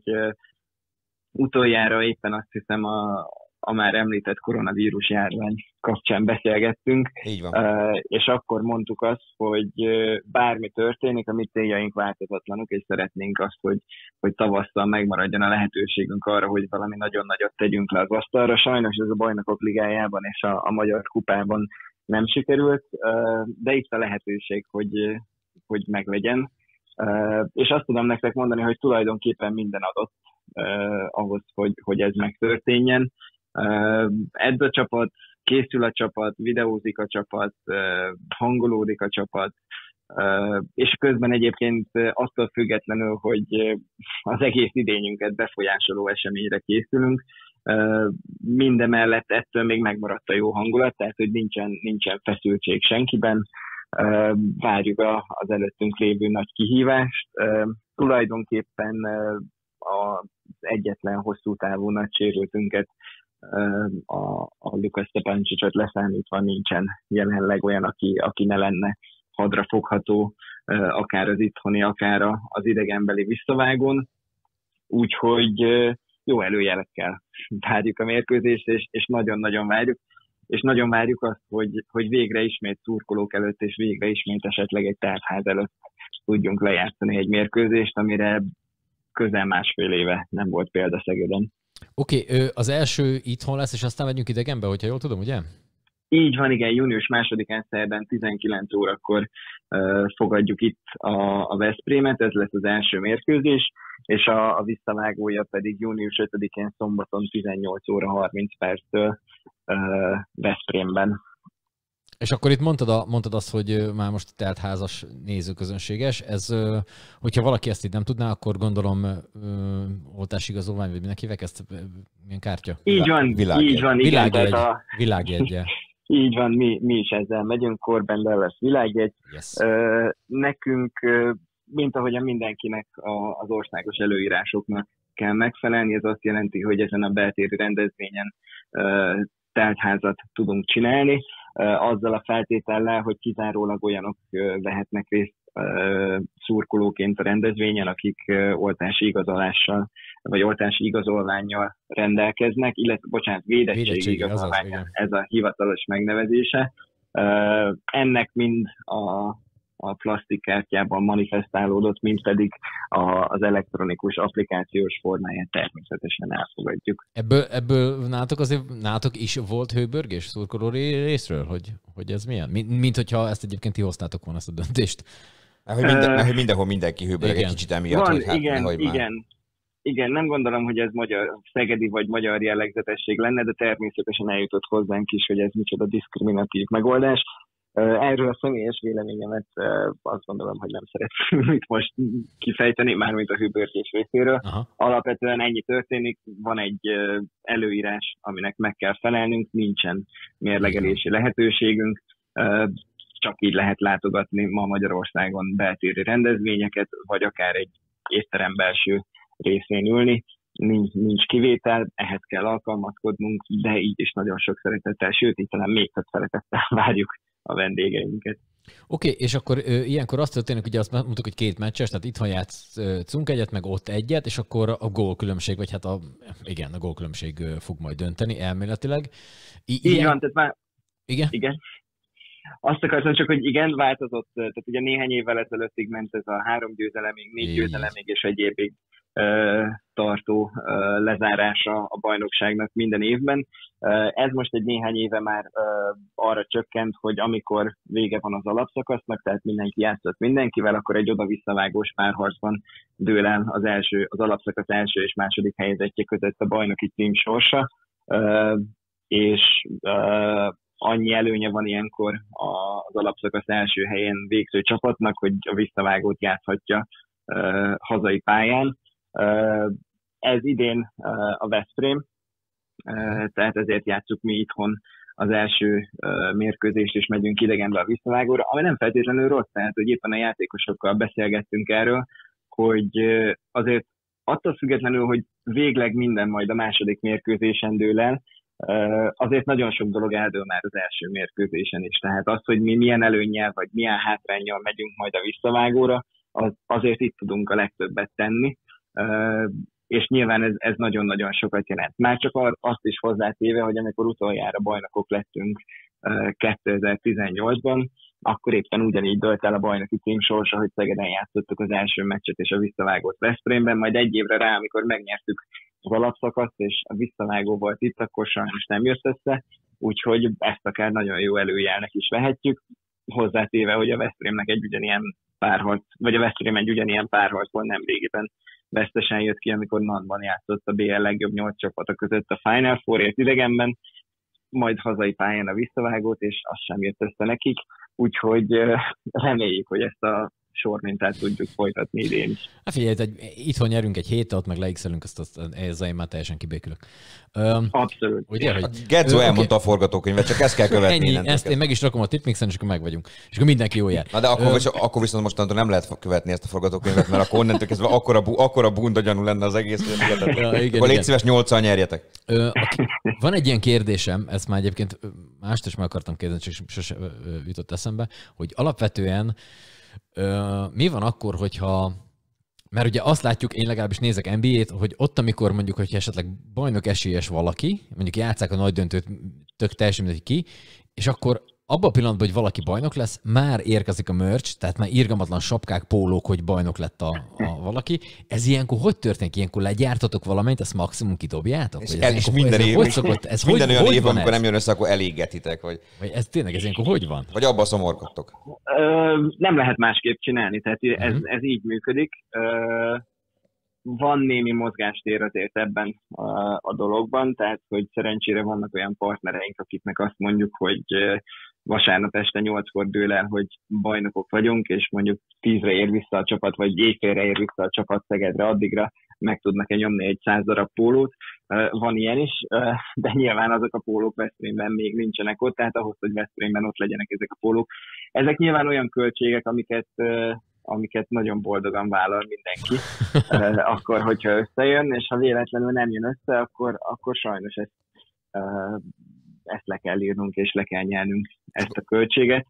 utoljára éppen azt hiszem a, a már említett koronavírus járvány kapcsán beszélgettünk, és akkor mondtuk azt, hogy bármi történik, a mi céljaink változatlanok, és szeretnénk azt, hogy, hogy tavasszal megmaradjon a lehetőségünk arra, hogy valami nagyon nagyot tegyünk le az asztalra. Sajnos ez a Bajnokok Ligájában és a, a Magyar Kupában nem sikerült, de itt a lehetőség, hogy, hogy meglegyen. És azt tudom nektek mondani, hogy tulajdonképpen minden adott ahhoz, hogy, hogy ez megtörténjen. Edz a csapat, készül a csapat, videózik a csapat, hangolódik a csapat, és közben egyébként attól függetlenül, hogy az egész idényünket befolyásoló eseményre készülünk, mindemellett ettől még megmaradt a jó hangulat, tehát hogy nincsen, nincsen feszültség senkiben, várjuk az előttünk lévő nagy kihívást. Tulajdonképpen az egyetlen hosszú távú nagy sérültünket, a, a Lukas Stepancsicsot leszámítva nincsen jelenleg olyan, aki, aki ne lenne hadra fogható, akár az itthoni, akár az idegenbeli visszavágón. Úgyhogy jó előjelekkel várjuk a mérkőzést, és, és nagyon-nagyon várjuk. És nagyon várjuk azt, hogy, hogy végre ismét szurkolók előtt, és végre ismét esetleg egy tárház előtt tudjunk lejátszani egy mérkőzést, amire közel másfél éve nem volt példa Szegeden. Oké, okay, az első itthon lesz, és aztán megyünk idegenbe, hogyha jól tudom, ugye? Így van, igen, június másodikán szerdán tizenkilenc órakor uh, fogadjuk itt a, a Veszprémet, ez lesz az első mérkőzés, és a, a visszavágója pedig június ötödikén szombaton tizennyolc óra harminc perctől uh, Veszprémben. És akkor itt mondtad, a, mondtad azt, hogy már most teltházas nézőközönséges. Ez, hogyha valaki ezt így nem tudná, akkor gondolom oltásigazolvány, vagy minek hívek ezt? Milyen kártya? Így van, Világjegy. így van. Igen, Világjegy. a... Világjegye. Így van, mi, mi is ezzel megyünk, Korben lesz világjegy. Yes. Nekünk, mint ahogyan mindenkinek az országos előírásoknak kell megfelelni, ez azt jelenti, hogy ezen a beltéri rendezvényen teltházat tudunk csinálni. azzal a feltétellel, hogy kizárólag olyanok vehetnek részt szurkolóként a rendezvényen, akik oltási igazolással, vagy oltási igazolvánnyal rendelkeznek, illetve, bocsánat, védettségi igazolvány, ez a hivatalos megnevezése. Ennek mind a, a plastikkártyában manifestálódott, mind pedig a, az elektronikus applikációs formáját természetesen elfogadjuk. Ebből, ebből nátok azért nátok is volt hőbörgés szurkoló részről, hogy, hogy ez milyen? Mint, mint hogyha ezt egyébként ti hoztátok volna ezt a döntést. Mert hogy, minden, mert, hogy mindenhol mindenki hőbörög egy kicsit emiatt, van, hogy hát igen, nehogy igen. már. Igen, nem gondolom, hogy ez magyar, szegedi vagy magyar jellegzetesség lenne, de természetesen eljutott hozzánk is, hogy ez micsoda diszkriminatív megoldás. Erről a személyes véleményemet azt gondolom, hogy nem szeretném itt most kifejteni, mármint a hőbörgés részéről. Aha. Alapvetően ennyi történik, van egy előírás, aminek meg kell felelnünk, nincsen mérlegelési lehetőségünk, csak így lehet látogatni ma Magyarországon beltéri rendezvényeket, vagy akár egy étterem belső részén ülni. Nincs, nincs kivétel, ehhez kell alkalmazkodnunk, de így is nagyon sok szeretettel, sőt, így talán még több szeretettel várjuk a vendégeinket. Oké, okay, és akkor ö, ilyenkor azt történik, ugye azt mondtuk, hogy két meccses, tehát itthon játszunk egyet, meg ott egyet, és akkor a gólkülönbség, vagy hát a, igen, a gólkülönbség fog majd dönteni elméletileg. I- így ilyen... van, tehát már... Igen? Igen. Azt akartam csak, hogy igen, változott, tehát ugye néhány évvel ezelőttig ment ez a három győzelemig, négy Így. győzelemig és egy évig uh, tartó uh, lezárása a bajnokságnak minden évben. Uh, ez most egy néhány éve már uh, arra csökkent, hogy amikor vége van az alapszakasznak, tehát mindenki játszott mindenkivel, akkor egy oda-visszavágós párharcban dől el az, első, az alapszakasz első és második helyezettje között a bajnoki cím sorsa, uh, és uh, annyi előnye van ilyenkor az alapszakasz első helyen végző csapatnak, hogy a visszavágót játszhatja uh, hazai pályán. Uh, ez idén uh, a Veszprém, uh, tehát ezért játsszuk mi itthon az első uh, mérkőzést, és megyünk idegenbe a visszavágóra, ami nem feltétlenül rossz, tehát hogy éppen a játékosokkal beszélgettünk erről, hogy uh, azért attól függetlenül, hogy végleg minden majd a második mérkőzésen dől el, azért nagyon sok dolog eldől már az első mérkőzésen is. Tehát az, hogy mi milyen előnnyel, vagy milyen hátránnyal megyünk majd a visszavágóra, az, azért itt tudunk a legtöbbet tenni, és nyilván ez, ez nagyon-nagyon sokat jelent. Már csak azt is hozzátéve, hogy amikor utoljára bajnokok lettünk kétezer-tizennyolcban, akkor éppen ugyanígy dölt el a bajnoki cím sorsa, hogy Szegeden játszottuk az első meccset és a visszavágót Veszprémben, majd egy évre rá, amikor megnyertük az alapszakaszt, és a visszavágó volt itt, akkor sajnos nem jött össze, úgyhogy ezt akár nagyon jó előjelnek is vehetjük, hozzátéve, hogy a Veszprémnek egy ugyanilyen párharc, vagy a Veszprém egy ugyanilyen párharcból nemrégiben vesztesen jött ki, amikor Nanban játszott a bé el legjobb nyolc csapata között a Final Fourért idegenben, majd hazai pályán a visszavágót, és az sem jött össze nekik, úgyhogy reméljük, hogy ezt a sormintát tudjuk folytatni idén is. Hát figyelj, egy, itthon nyerünk egy hétet, ott meg leigszelünk, azt, azt ezzel én már teljesen kibékülök. Um, Abszolút. Ugye, hogy, a Gedzo elmondta okay. a forgatókönyvet, csak ezt kell követni. Ennyi, ezt én meg is rakom a tipmixen, és akkor meg vagyunk. És akkor mindenki jó jár. Na de akkor, um, akkor viszont mostantól nem lehet követni ezt a forgatókönyvet, mert akkor onnantól kezdve akkora, akkora bunda gyanú lenne az egész. Ja, igen, akkor légy szíves nyolccal nyerjetek. Ö, aki, van egy ilyen kérdésem, ezt már egyébként mást is meg akartam kérdezni, csak sose jutott eszembe, hogy alapvetően Ö, mi van akkor, hogyha, mert ugye azt látjuk, én legalábbis nézek en bé á-t, hogy ott, amikor mondjuk, hogyha esetleg bajnok esélyes valaki, mondjuk játsszák a nagy döntőt, tök teljesen mindegy ki, és akkor abban a pillanatban, hogy valaki bajnok lesz, már érkezik a merch, tehát már irgalmatlan sapkák, pólók, hogy bajnok lett a, a valaki. Ez ilyenkor hogy történik? Ilyenkor legyártatok valamit, ezt maximum kidobjátok? És, el, és minden év, hogy szokott, ez minden hogy, olyan hogy év, amikor ez? nem jön össze, akkor elégetitek. Vagy, vagy ez tényleg, ez ilyenkor hogy van? Vagy abba szomorkodtok? Ö, nem lehet másképp csinálni, tehát ez, uh-huh. ez így működik. Ö, van némi mozgástér azért ebben a, a dologban, tehát hogy szerencsére vannak olyan partnereink, akiknek azt mondjuk, hogy vasárnap este nyolckor dől el, hogy bajnokok vagyunk, és mondjuk tízre ér vissza a csapat, vagy éjfélre ér vissza a csapat Szegedre, addigra meg tudnak-e nyomni egy száz darab pólót. Van ilyen is, de nyilván azok a pólók Veszprémben még nincsenek ott, tehát ahhoz, hogy Veszprémben ott legyenek ezek a pólók. Ezek nyilván olyan költségek, amiket amiket nagyon boldogan vállal mindenki, akkor, hogyha összejön, és ha véletlenül nem jön össze, akkor, akkor sajnos ezt ezt le kell írnunk, és le kell nyernünk ezt a költséget.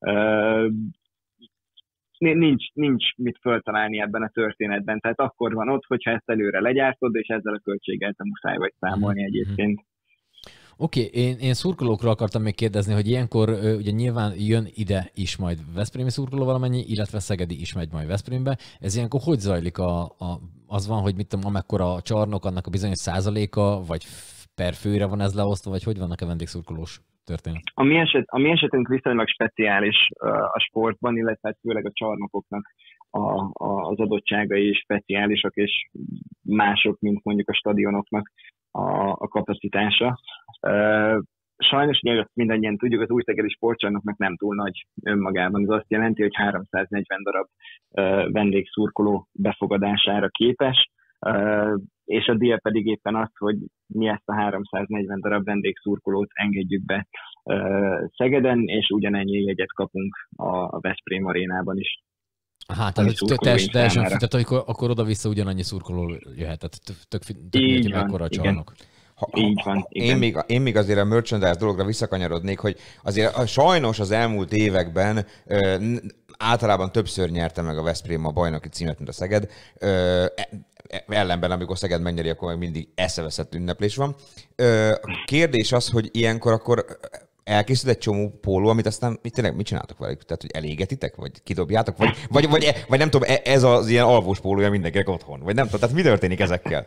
Nincs, nincs mit föltalálni ebben a történetben, tehát akkor van ott, hogyha ezt előre legyártod, és ezzel a költséggel te muszáj vagy számolni egyébként. Oké, okay, én, én szurkolókról akartam még kérdezni, hogy ilyenkor ugye nyilván jön ide is majd veszprémi szurkoló valamennyi, illetve szegedi is megy majd Veszprémbe. Ez ilyenkor hogy zajlik? A, a, az van, hogy mit tudom, amekkora a csarnok, annak a bizonyos százaléka, vagy per főre van ez leosztva, vagy hogy vannak a vendégszurkolós történet? A mi, eset, a mi esetünk viszonylag speciális a sportban, illetve főleg a csarnokoknak a, a, az adottságai is speciálisak, és mások, mint mondjuk a stadionoknak a, a kapacitása. Sajnos, ugye mindannyian tudjuk, az újszegedi sportcsarnoknak nem túl nagy önmagában. Ez azt jelenti, hogy háromszáznegyven darab vendégszurkoló befogadására képes, és a deal pedig éppen az, hogy mi ezt a háromszáznegyven darab vendégszurkolót engedjük be Szegeden, és ugyanennyi jegyet kapunk a Veszprém arénában is. Hát, tehát teljesen, tehát akkor, akkor oda-vissza ugyanannyi szurkoló jöhet, tehát tök, tök, tök mindegy, mekkora a csarnok. Ha, Így van, ha, én, még, én még azért a merchandise dologra visszakanyarodnék, hogy azért sajnos az elmúlt években ö, általában többször nyerte meg a Veszprém a bajnoki címet, mint a Szeged. Ö, ellenben, amikor Szeged megnyeri, akkor meg mindig eszeveszett ünneplés van. Ö, a kérdés az, hogy ilyenkor akkor elkészült egy csomó póló, amit aztán mit, tényleg mit csináltok velük? Tehát, hogy elégetitek? Vagy kidobjátok? Vagy, vagy, vagy, vagy nem tudom, ez az ilyen alvós pólója mindenkinek otthon? Vagy nem tudom, tehát mi történik ezekkel?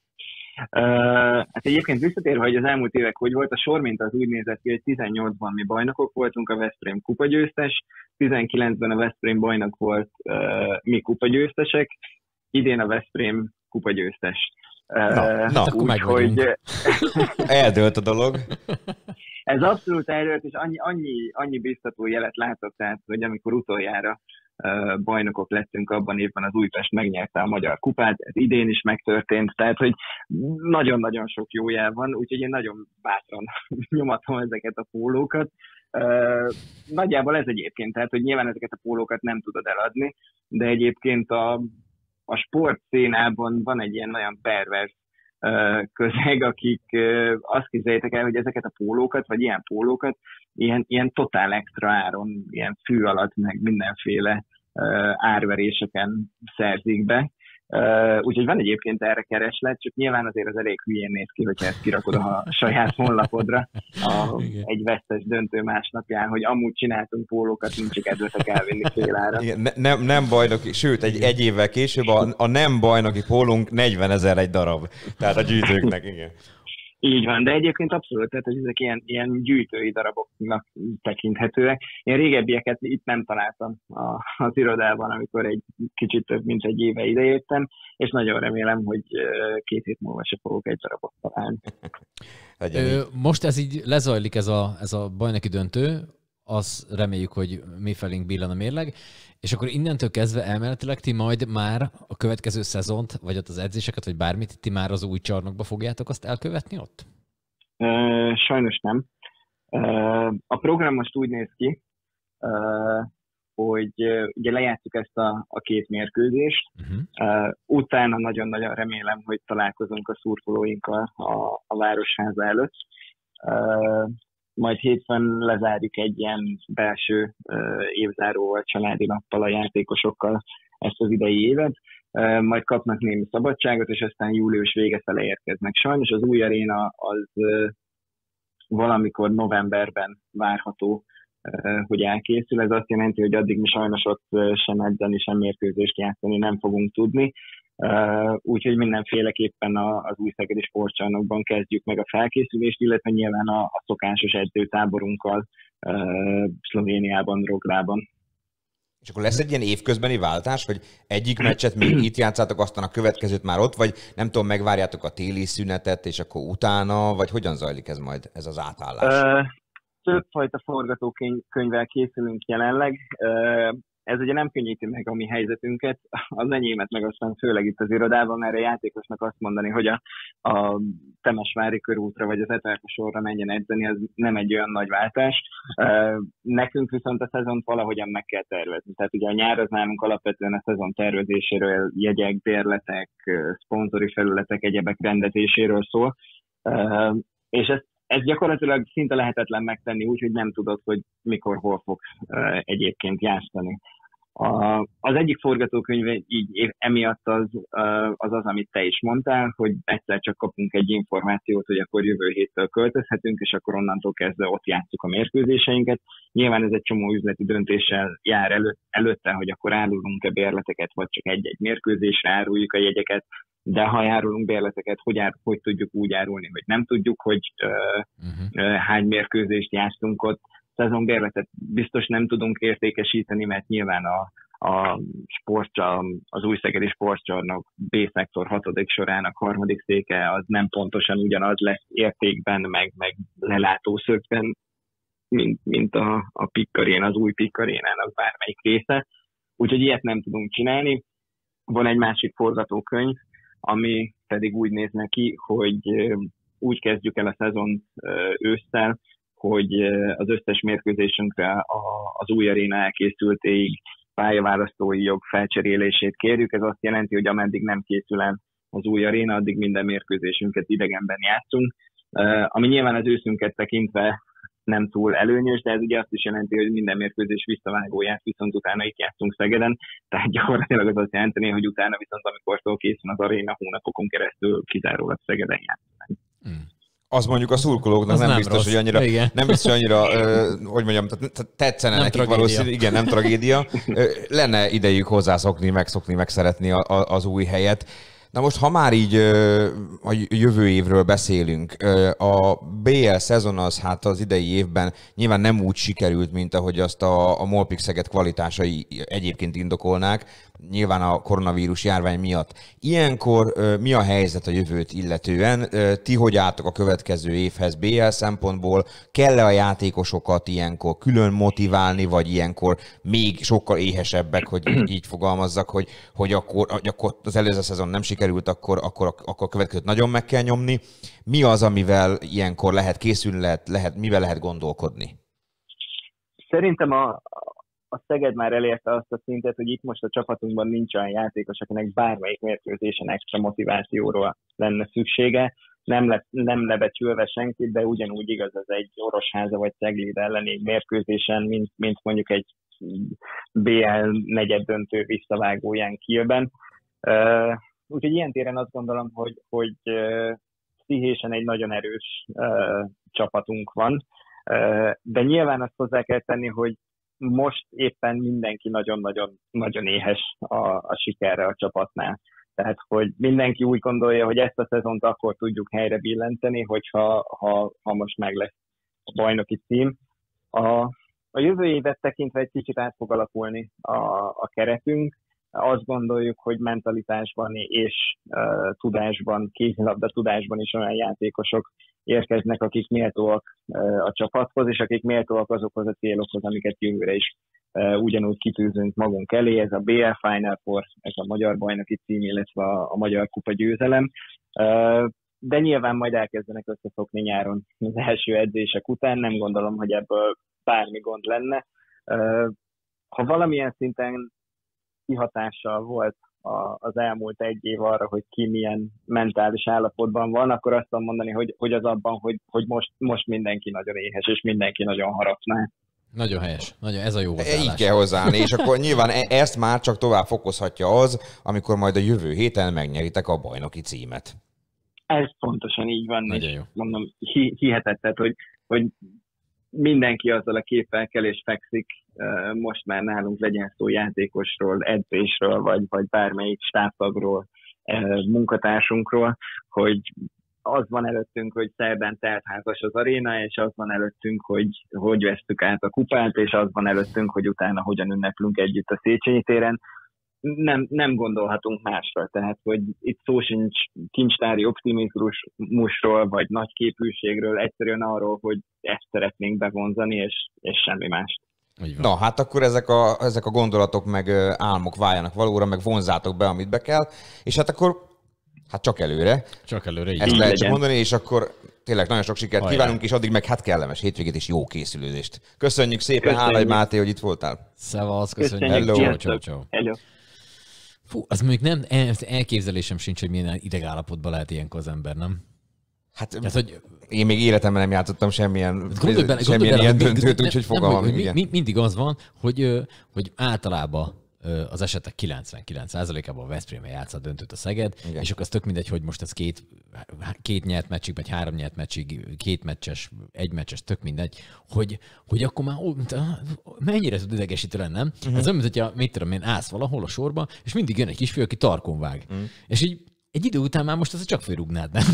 Uh, hát egyébként visszatérve, hogy az elmúlt évek hogy volt, a sorminta az úgy nézett ki, hogy tizennyolcban mi bajnokok voltunk, a Veszprém kupagyőztes, tizenkilencben a Veszprém bajnok volt, uh, mi kupagyőztesek, idén a Veszprém kupagyőztes. Uh, na, na úgy, hogy eldőlt a dolog. Ez abszolút eldőlt, és annyi, annyi, annyi biztató jelet látok, tehát, hogy amikor utoljára uh, bajnokok lettünk abban évben, az Újpest megnyerte a Magyar Kupát, ez idén is megtörtént, tehát, hogy nagyon-nagyon sok jó jel van, úgyhogy én nagyon bátran nyomatom ezeket a pólókat. Uh, nagyjából ez egyébként, tehát, hogy nyilván ezeket a pólókat nem tudod eladni, de egyébként a, a sportszénában van egy ilyen nagyon pervers közeg, akik azt képzeljétek el, hogy ezeket a pólókat, vagy ilyen pólókat ilyen, ilyen totál extra áron, ilyen fű alatt, meg mindenféle árveréseken szerzik be. Úgyhogy van egyébként erre kereslet, csak nyilván azért az elég hülyén néz ki, hogyha ezt kirakod a saját honlapodra a, egy vesztes döntő másnapján, hogy amúgy csináltunk pólókat, nincs csak kedvetek elvinni félára. Igen, ne, nem, nem bajnoki, sőt, egy, egy évvel később a, a nem bajnoki pólónk negyvenezer egy darab. Tehát a gyűjtőknek, igen. Így van, de egyébként abszolút, tehát hogy ezek ilyen, ilyen gyűjtői daraboknak tekinthetőek. Én régebbieket itt nem találtam a, az irodában, amikor egy kicsit több mint egy éve idejöttem, és nagyon remélem, hogy két hét múlva se fogok egy darabot találni. Ö, most ez így lezajlik ez a, ez a bajnoki döntő, azt reméljük, hogy mi felénk billen a mérleg, és akkor innentől kezdve elméletileg ti majd már a következő szezont, vagy ott az edzéseket, vagy bármit, ti már az új csarnokba fogjátok azt elkövetni ott? Uh, sajnos nem. Uh, a program most úgy néz ki, uh, hogy uh, ugye lejátszuk ezt a, a két mérkőzést, uh-huh. uh, utána nagyon-nagyon remélem, hogy találkozunk a szurkolóinkkal a, a Városháza előtt. Uh, majd hétfőn lezárjuk egy ilyen belső uh, évzáróval, családi nappal a játékosokkal ezt az idei évet, uh, majd kapnak némi szabadságot, és aztán július vége fele érkeznek. Sajnos az új aréna az uh, valamikor novemberben várható, uh, hogy elkészül. Ez azt jelenti, hogy addig mi sajnos ott uh, sem edzeni, sem mérkőzést játszani nem fogunk tudni. Uh, úgyhogy mindenféleképpen a, az újszegedi sportcsarnokban kezdjük meg a felkészülést, illetve nyilván a, a szokásos edzőtáborunkkal uh, Szlovéniában, Roglában. És akkor lesz egy ilyen évközbeni váltás, hogy egyik meccset még itt játszátok, aztán a következőt már ott, vagy nem tudom, megvárjátok a téli szünetet, és akkor utána, vagy hogyan zajlik ez majd, ez az átállás? Uh, többfajta forgatókönyvvel készülünk jelenleg. Uh, Ez ugye nem könnyíti meg a mi helyzetünket, az enyémet meg aztán főleg itt az irodában, mert a játékosnak azt mondani, hogy a, a Temesvári körútra vagy az Etelkasorra menjen edzeni, az nem egy olyan nagy váltás. Nekünk viszont a szezont valahogyan meg kell tervezni. Tehát ugye a nyár az nálunk alapvetően a szezon tervezéséről, jegyek, bérletek, szponzori felületek, egyebek rendezéséről szól, és ezt ez gyakorlatilag szinte lehetetlen megtenni úgy, hogy nem tudod, hogy mikor, hol fogsz egyébként játszani. A, az egyik forgatókönyv így emiatt az, az az, amit te is mondtál, hogy egyszer csak kapunk egy információt, hogy akkor jövő héttől költözhetünk, és akkor onnantól kezdve ott játsszuk a mérkőzéseinket. Nyilván ez egy csomó üzleti döntéssel jár előtt, előtte, hogy akkor árulunk-e bérleteket, vagy csak egy-egy mérkőzésre áruljuk a jegyeket, de ha árulunk bérleteket, hogy, ár, hogy tudjuk úgy árulni, hogy nem tudjuk, hogy uh, uh-huh. hány mérkőzést játszunk ott. Szezonbérletet biztos nem tudunk értékesíteni, mert nyilván a, a sportcsarnok, az Újszegedi Sportcsarnok B-szektor hatodik sorának harmadik széke az nem pontosan ugyanaz lesz értékben, meg, meg lelátószögben, mint, mint a, a Pikkarén, az új Pikkarénának bármelyik része. Úgyhogy ilyet nem tudunk csinálni. Van egy másik forgatókönyv, ami pedig úgy néz neki, hogy úgy kezdjük el a szezont ősszel, hogy az összes mérkőzésünkre az új aréna elkészültéig pályaválasztói jog felcserélését kérjük. Ez azt jelenti, hogy ameddig nem készül el az új aréna, addig minden mérkőzésünket idegenben játszunk, ami nyilván az őszünket tekintve nem túl előnyös, de ez ugye azt is jelenti, hogy minden mérkőzés visszavágóját viszont utána itt játszunk Szegeden, tehát gyakorlatilag az azt jelenti, hogy utána viszont amikortól készül az aréna, hónapokon keresztül kizárólag Szegeden játszunk. Hmm. Az mondjuk a szurkolóknak nem, nem biztos, rossz. hogy annyira, nem biztos, hogy annyira, ö, hogy mondjam, tetszene nem nekik valószínű, igen, nem tragédia. Lenne idejük hozzászokni, megszokni, megszeretni a, a, az új helyet. Na most, ha már így a jövő évről beszélünk, a bé el szezon az hát az idei évben nyilván nem úgy sikerült, mint ahogy azt a, a Molpix Szeged kvalitásai egyébként indokolnák, nyilván a koronavírus járvány miatt. Ilyenkor mi a helyzet a jövőt illetően? Ti hogy álltok a következő évhez bé el szempontból? Kell-e a játékosokat ilyenkor külön motiválni, vagy ilyenkor még sokkal éhesebbek, hogy így fogalmazzak, hogy, hogy akkor, akkor az előző szezon nem sikerült, akkor, akkor, akkor a következőt nagyon meg kell nyomni. Mi az, amivel ilyenkor lehet készülni, lehet, lehet, mivel lehet gondolkodni? Szerintem a a Szeged már elérte azt a szintet, hogy itt most a csapatunkban nincs olyan játékos, akinek bármelyik mérkőzésen extra motivációról lenne szüksége. Nem, le, nem lebecsülve senkit, de ugyanúgy igaz ez egy Orosháza vagy Cegléd elleni mérkőzésen, mint, mint mondjuk egy bé el negyeddöntő visszavágóján Kielben. Uh, úgyhogy ilyen téren azt gondolom, hogy, hogy uh, pszichésen egy nagyon erős uh, csapatunk van, uh, de nyilván azt hozzá kell tenni, hogy most éppen mindenki nagyon-nagyon nagyon éhes a, a sikerre a csapatnál. Tehát, hogy mindenki úgy gondolja, hogy ezt a szezont akkor tudjuk helyre billenteni, hogyha ha, ha most meg lesz a bajnoki cím. A, a jövő évet tekintve egy kicsit át fog alakulni a, a keretünk. Azt gondoljuk, hogy mentalitásban és uh, tudásban, kézilabda tudásban is olyan játékosok érkeznek, akik méltóak uh, a csapathoz, és akik méltóak azokhoz a célokhoz, amiket jövőre is uh, ugyanúgy kitűzünk magunk elé. Ez a bé el Final Four, ez a magyar bajnoki cím, illetve a, a magyar kupa győzelem. Uh, de nyilván majd elkezdenek összeszokni nyáron az első edzések után. Nem gondolom, hogy ebből bármi gond lenne. Uh, ha valamilyen szinten kihatással volt az elmúlt egy év arra, hogy ki milyen mentális állapotban van, akkor azt tudom mondani, hogy, hogy az abban, hogy, hogy most, most mindenki nagyon éhes, és mindenki nagyon harapná. Nagyon helyes. Nagyon, ez a jó hozzáállás. Így kell hozzáállni, és akkor nyilván ezt már csak tovább fokozhatja az, amikor majd a jövő héten megnyeritek a bajnoki címet. Ez pontosan így van. Nagyon jó. Mondom, hi- hihetetlen, hogy, hogy mindenki azzal a képpel kell és fekszik, most már nálunk legyen szó játékosról, edzésről, vagy, vagy bármelyik stábtagról, munkatársunkról, hogy az van előttünk, hogy szerdán teltházas az aréna, és az van előttünk, hogy hogy vesztük át a kupát, és az van előttünk, hogy utána hogyan ünneplünk együtt a Széchenyi téren. Nem, nem gondolhatunk másra, tehát hogy itt szó sincs kincstári optimizmusról, vagy nagyképűségről, egyszerűen arról, hogy ezt szeretnénk bevonzani, és, és semmi mást. Na, hát akkor ezek a, ezek a gondolatok meg álmok váljanak valóra, meg vonzátok be, amit be kell, és hát akkor hát csak előre. Csak előre, így. Ezt lehet csak mondani, és akkor tényleg nagyon sok sikert Ajaj. kívánunk, és addig meg hát kellemes hétvégét és jó készülődést. Köszönjük szépen, Hálai Máté, hogy itt voltál. Szevasz, köszönjük. köszönjük. Hello. Ciao, ciao. Hello. Fú, az mondjuk nem, elképzelésem sincs, hogy milyen idegállapotban lehet ilyenkor az ember, nem? Hát, Tehát, hogy Én még életemben nem játszottam semmilyen, gondolj bele, semmilyen gondolj ilyen bele, döntőt, úgyhogy fogalmam, nem, igen. mi, mindig az van, hogy, hogy általában az esetek kilencvenkilenc százalékában a Veszprémben játsz a döntőt a Szeged, igen. És akkor az tök mindegy, hogy most ez két, két nyert meccsig, vagy három nyert meccsig, két meccses, egy meccses, tök mindegy, hogy, hogy akkor már ó, mennyire tud idegesítő lenni, nem? Uh-huh. Ez olyan, mint hogyha, mit tudom én, állsz valahol a sorba, és mindig jön egy kisfiú, aki tarkon vág. Uh-huh. És így egy idő után már most ezt csak fölrúgnád, nem?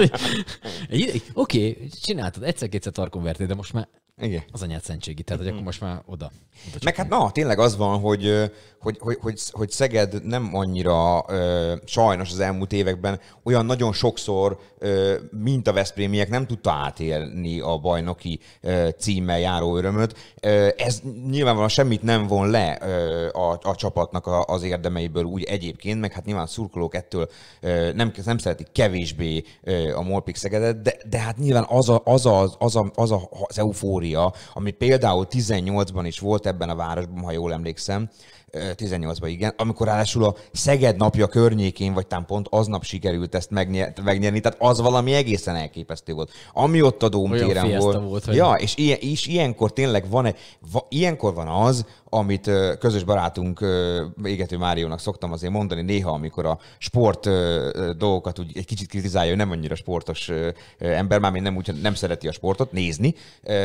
Oké, okay, csináltad, egyszer-kétszer tarkon vertél, de most már igen. Az anyád szentségi, tehát hogy akkor most már oda. oda Meg hát na, tényleg az van, hogy, hogy, hogy, hogy, hogy Szeged nem annyira sajnos az elmúlt években olyan nagyon sokszor, mint a veszprémiek nem tudta átélni a bajnoki címmel járó örömöt. Ez nyilvánvalóan semmit nem von le a, a csapatnak az érdemeiből úgy egyébként, meg hát nyilván szurkolók ettől nem, nem szeretik kevésbé a Molpik Szegedet, de, de hát nyilván az a, az, a, az, a, az, a, az eufória, ami például tizennyolcban is volt ebben a városban, ha jól emlékszem, tizennyolcban igen, amikor ráadásul a Szeged napja környékén, vagy talán pont aznap sikerült ezt megnyerni, tehát az valami egészen elképesztő volt. Ami ott a Dómtéren volt. volt ja, és, ilyen, és ilyenkor tényleg van, egy, va, ilyenkor van az, amit közös barátunk Égető Máriónak szoktam azért mondani néha, amikor a sport dolgokat úgy egy kicsit kritizálja, ő nem annyira sportos ember, már még nem, úgy, nem szereti a sportot nézni,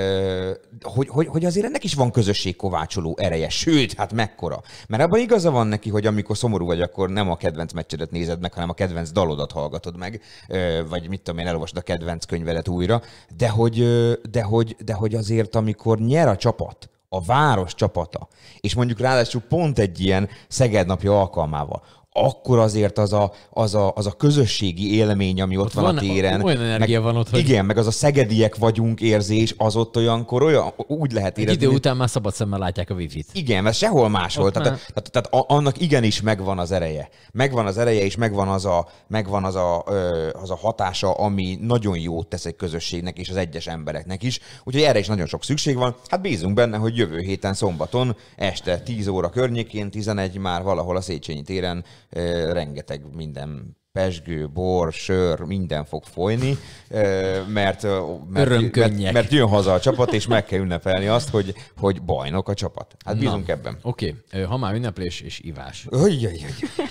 hogy, hogy, hogy azért ennek is van közösségkovácsoló ereje, sőt, hát mekkora. Mert abban igaza van neki, hogy amikor szomorú vagy, akkor nem a kedvenc meccsedet nézed meg, hanem a kedvenc dalodat hallgatod meg, vagy mit tudom én, elolvasod a kedvenc könyvedet újra, de hogy, de hogy, de hogy azért, amikor nyer a csapat, a város csapata, és mondjuk ráadásul pont egy ilyen Szeged napja alkalmával, akkor azért az a, az a, az a közösségi élmény, ami ott, ott van, van a téren. Olyan energia meg, van ott, hogy... Igen, meg az a szegediek vagyunk érzés, az ott olyankor olyan, úgy lehet érezni. Egy idő után már szabad szemmel látják a wifi-t. Igen, mert sehol máshol. Tehát, már... tehát, tehát annak igenis megvan az ereje. Megvan az ereje, és megvan az a, megvan az a, az a hatása, ami nagyon jót tesz egy közösségnek és az egyes embereknek is. Úgyhogy erre is nagyon sok szükség van. Hát bízunk benne, hogy jövő héten szombaton este tíz óra környékén, tizenegy már valahol a Széchenyi téren rengeteg minden pezsgő, bor, sör, minden fog folyni, mert, mert, mert, mert jön haza a csapat, és meg kell ünnepelni azt, hogy, hogy bajnok a csapat. Hát bízunk Na, ebben. Oké, okay. Ha már ünneplés és ivás. Oké,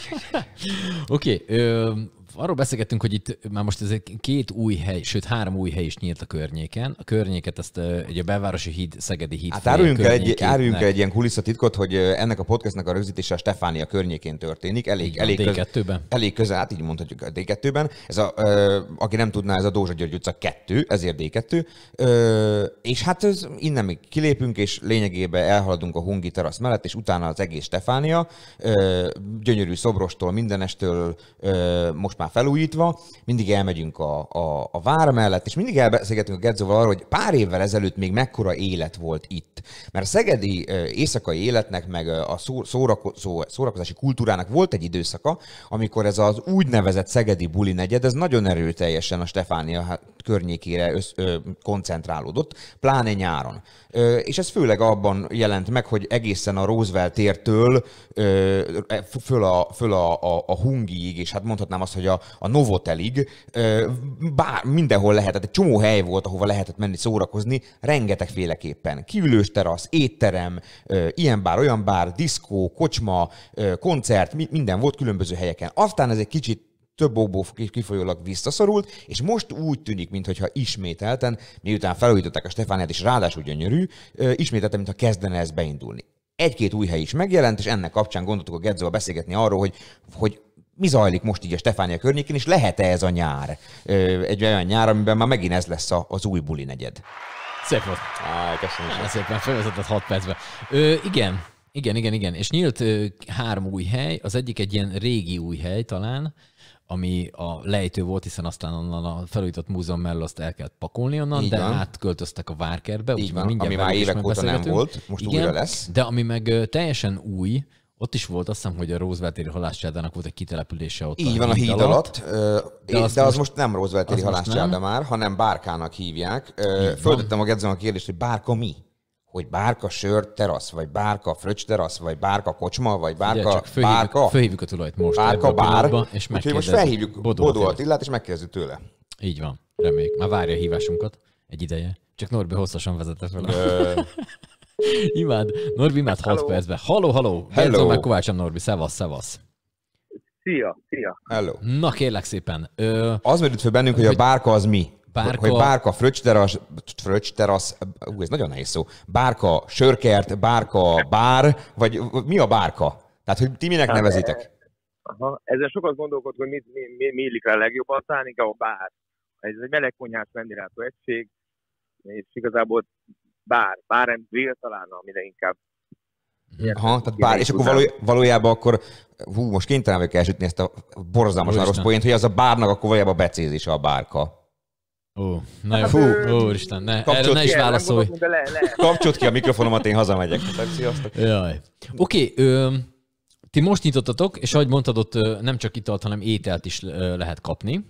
okay. Arról beszélgettünk, hogy itt már most ez egy két új hely, sőt három új hely is nyílt a környéken. A környéket ezt ugye a belvárosi híd, Szegedi híd. Hát áruljunk el egy, áruljunk el egy ilyen kulisszatitkot, hogy ennek a podcastnak a rögzítése a Stefánia környékén történik. Elég, elég, dé kettőben. Köz, elég közel, hát így mondhatjuk a dé kettőben. Ez a, aki nem tudná, ez a Dózsa György utca kettő, ezért dé kettő. És hát ez, innen még kilépünk, és lényegében elhaladunk a Hungi terasz mellett, és utána az egész Stefánia. Gyönyörű szobrostól, mindenestől most már felújítva, mindig elmegyünk a, a, a vár mellett, és mindig elbeszélgetünk a Gedzóval arról, hogy pár évvel ezelőtt még mekkora élet volt itt. Mert a szegedi éjszakai életnek, meg a szórakozó, szórakozási kultúrának volt egy időszaka, amikor ez az úgynevezett szegedi buli negyed, ez nagyon erőteljesen a Stefánia környékére össz, ö, koncentrálódott, pláne nyáron. Ö, és ez főleg abban jelent meg, hogy egészen a Roosevelt tértől ö, föl, a, föl a, a, a Hungiig, és hát mondhatnám azt, hogy a, a Novotelig, ö, bár mindenhol lehetett, egy csomó hely volt, ahova lehetett menni szórakozni, rengetegféleképpen. Kiülős terasz, étterem, ö, ilyen bár, olyan bár, diszkó, kocsma, ö, koncert, minden volt különböző helyeken. Aztán ez egy kicsit több okból kifolyólag visszaszorult, és most úgy tűnik, mintha ismételten, miután felújították a Stefániát, és ráadásul gyönyörű, ismételten, mintha kezdene ez beindulni. Egy-két új hely is megjelent, és ennek kapcsán gondoltuk a Gedzóval beszélgetni arról, hogy, hogy mi zajlik most így a Stefánia környékén, és lehet-e ez a nyár? Egy olyan nyár, amiben már megint ez lesz az új buli negyed. Szép volt. Áj, köszönöm. Szépen felvezetett hat percbe. Ö, igen, igen, igen, igen. És nyílt ö, három új hely, az egyik egy ilyen régi új hely talán, ami a lejtő volt, hiszen aztán onnan a felújított múzeum mellett azt el kellett pakolni onnan, így de van. Átköltöztek a Várkertbe. Így van, ami már évek óta nem volt, most igen, újra lesz. De ami meg teljesen új, ott is volt, azt hiszem, hogy a Roosevelt-téri halászcsárdának volt egy kitelepülése ott. Így van, a híd alatt, alatt de, az, de az most, most nem Roosevelt-téri halászcsárda már, hanem Bárkának hívják. Földettem a Gedzónak a kérdést, hogy Bárka mi? Hogy Bárka sör terasz, vagy Bárka fröccs terasz, vagy Bárka kocsma, vagy Bárka Ugye, fölhívjuk, bárka. Fölhívjuk a tulajt most. Bárka bár. És most felhívjuk Bodó Attilát, és megkérdezzük tőle. Így van. Reméljük. Már várja a hívásunkat egy ideje. Csak Norbi hosszasan vezetett vele. Imád. Norbi imád hat percben. Halló, halló. Hello. Meg Kovácsom Norbi. Szevasz, szevasz. Szia, szia. Hello. Na kérlek szépen. Ö... Az merült fel bennünk, hogy a bárka az mi? Bárka... Hogy bárka, fröccsterasz, fröccsterasz, ú, ez nagyon nehéz szó. Bárka, sörkert, bárka, bár, vagy mi a bárka? Tehát, hogy ti minek nevezitek? Aha. Ezzel sokat gondolkodok, hogy mi, mi, mi, mi illik rá legjobban, talán inkább a bár. Ez egy melegkonyhás vendéglátó egység, és igazából bár, bár and grill talán, amire inkább. Aha, tehát bár, és akkor való, valójában akkor, hú, most kénytelen vagyok elsütni ezt a borzalmasan rossz poént, hogy az a bárnak akkor valójában becézése a bárka. Ó, na jó, fú, úristen, ne, erre ne is válaszolj. Le, le. Kapcsolt ki a mikrofonomat, én hazamegyek. Sziasztok. Jaj. Oké, okay, ti most nyitottatok, és ahogy mondtad, ott nem csak italt, hanem ételt is lehet kapni.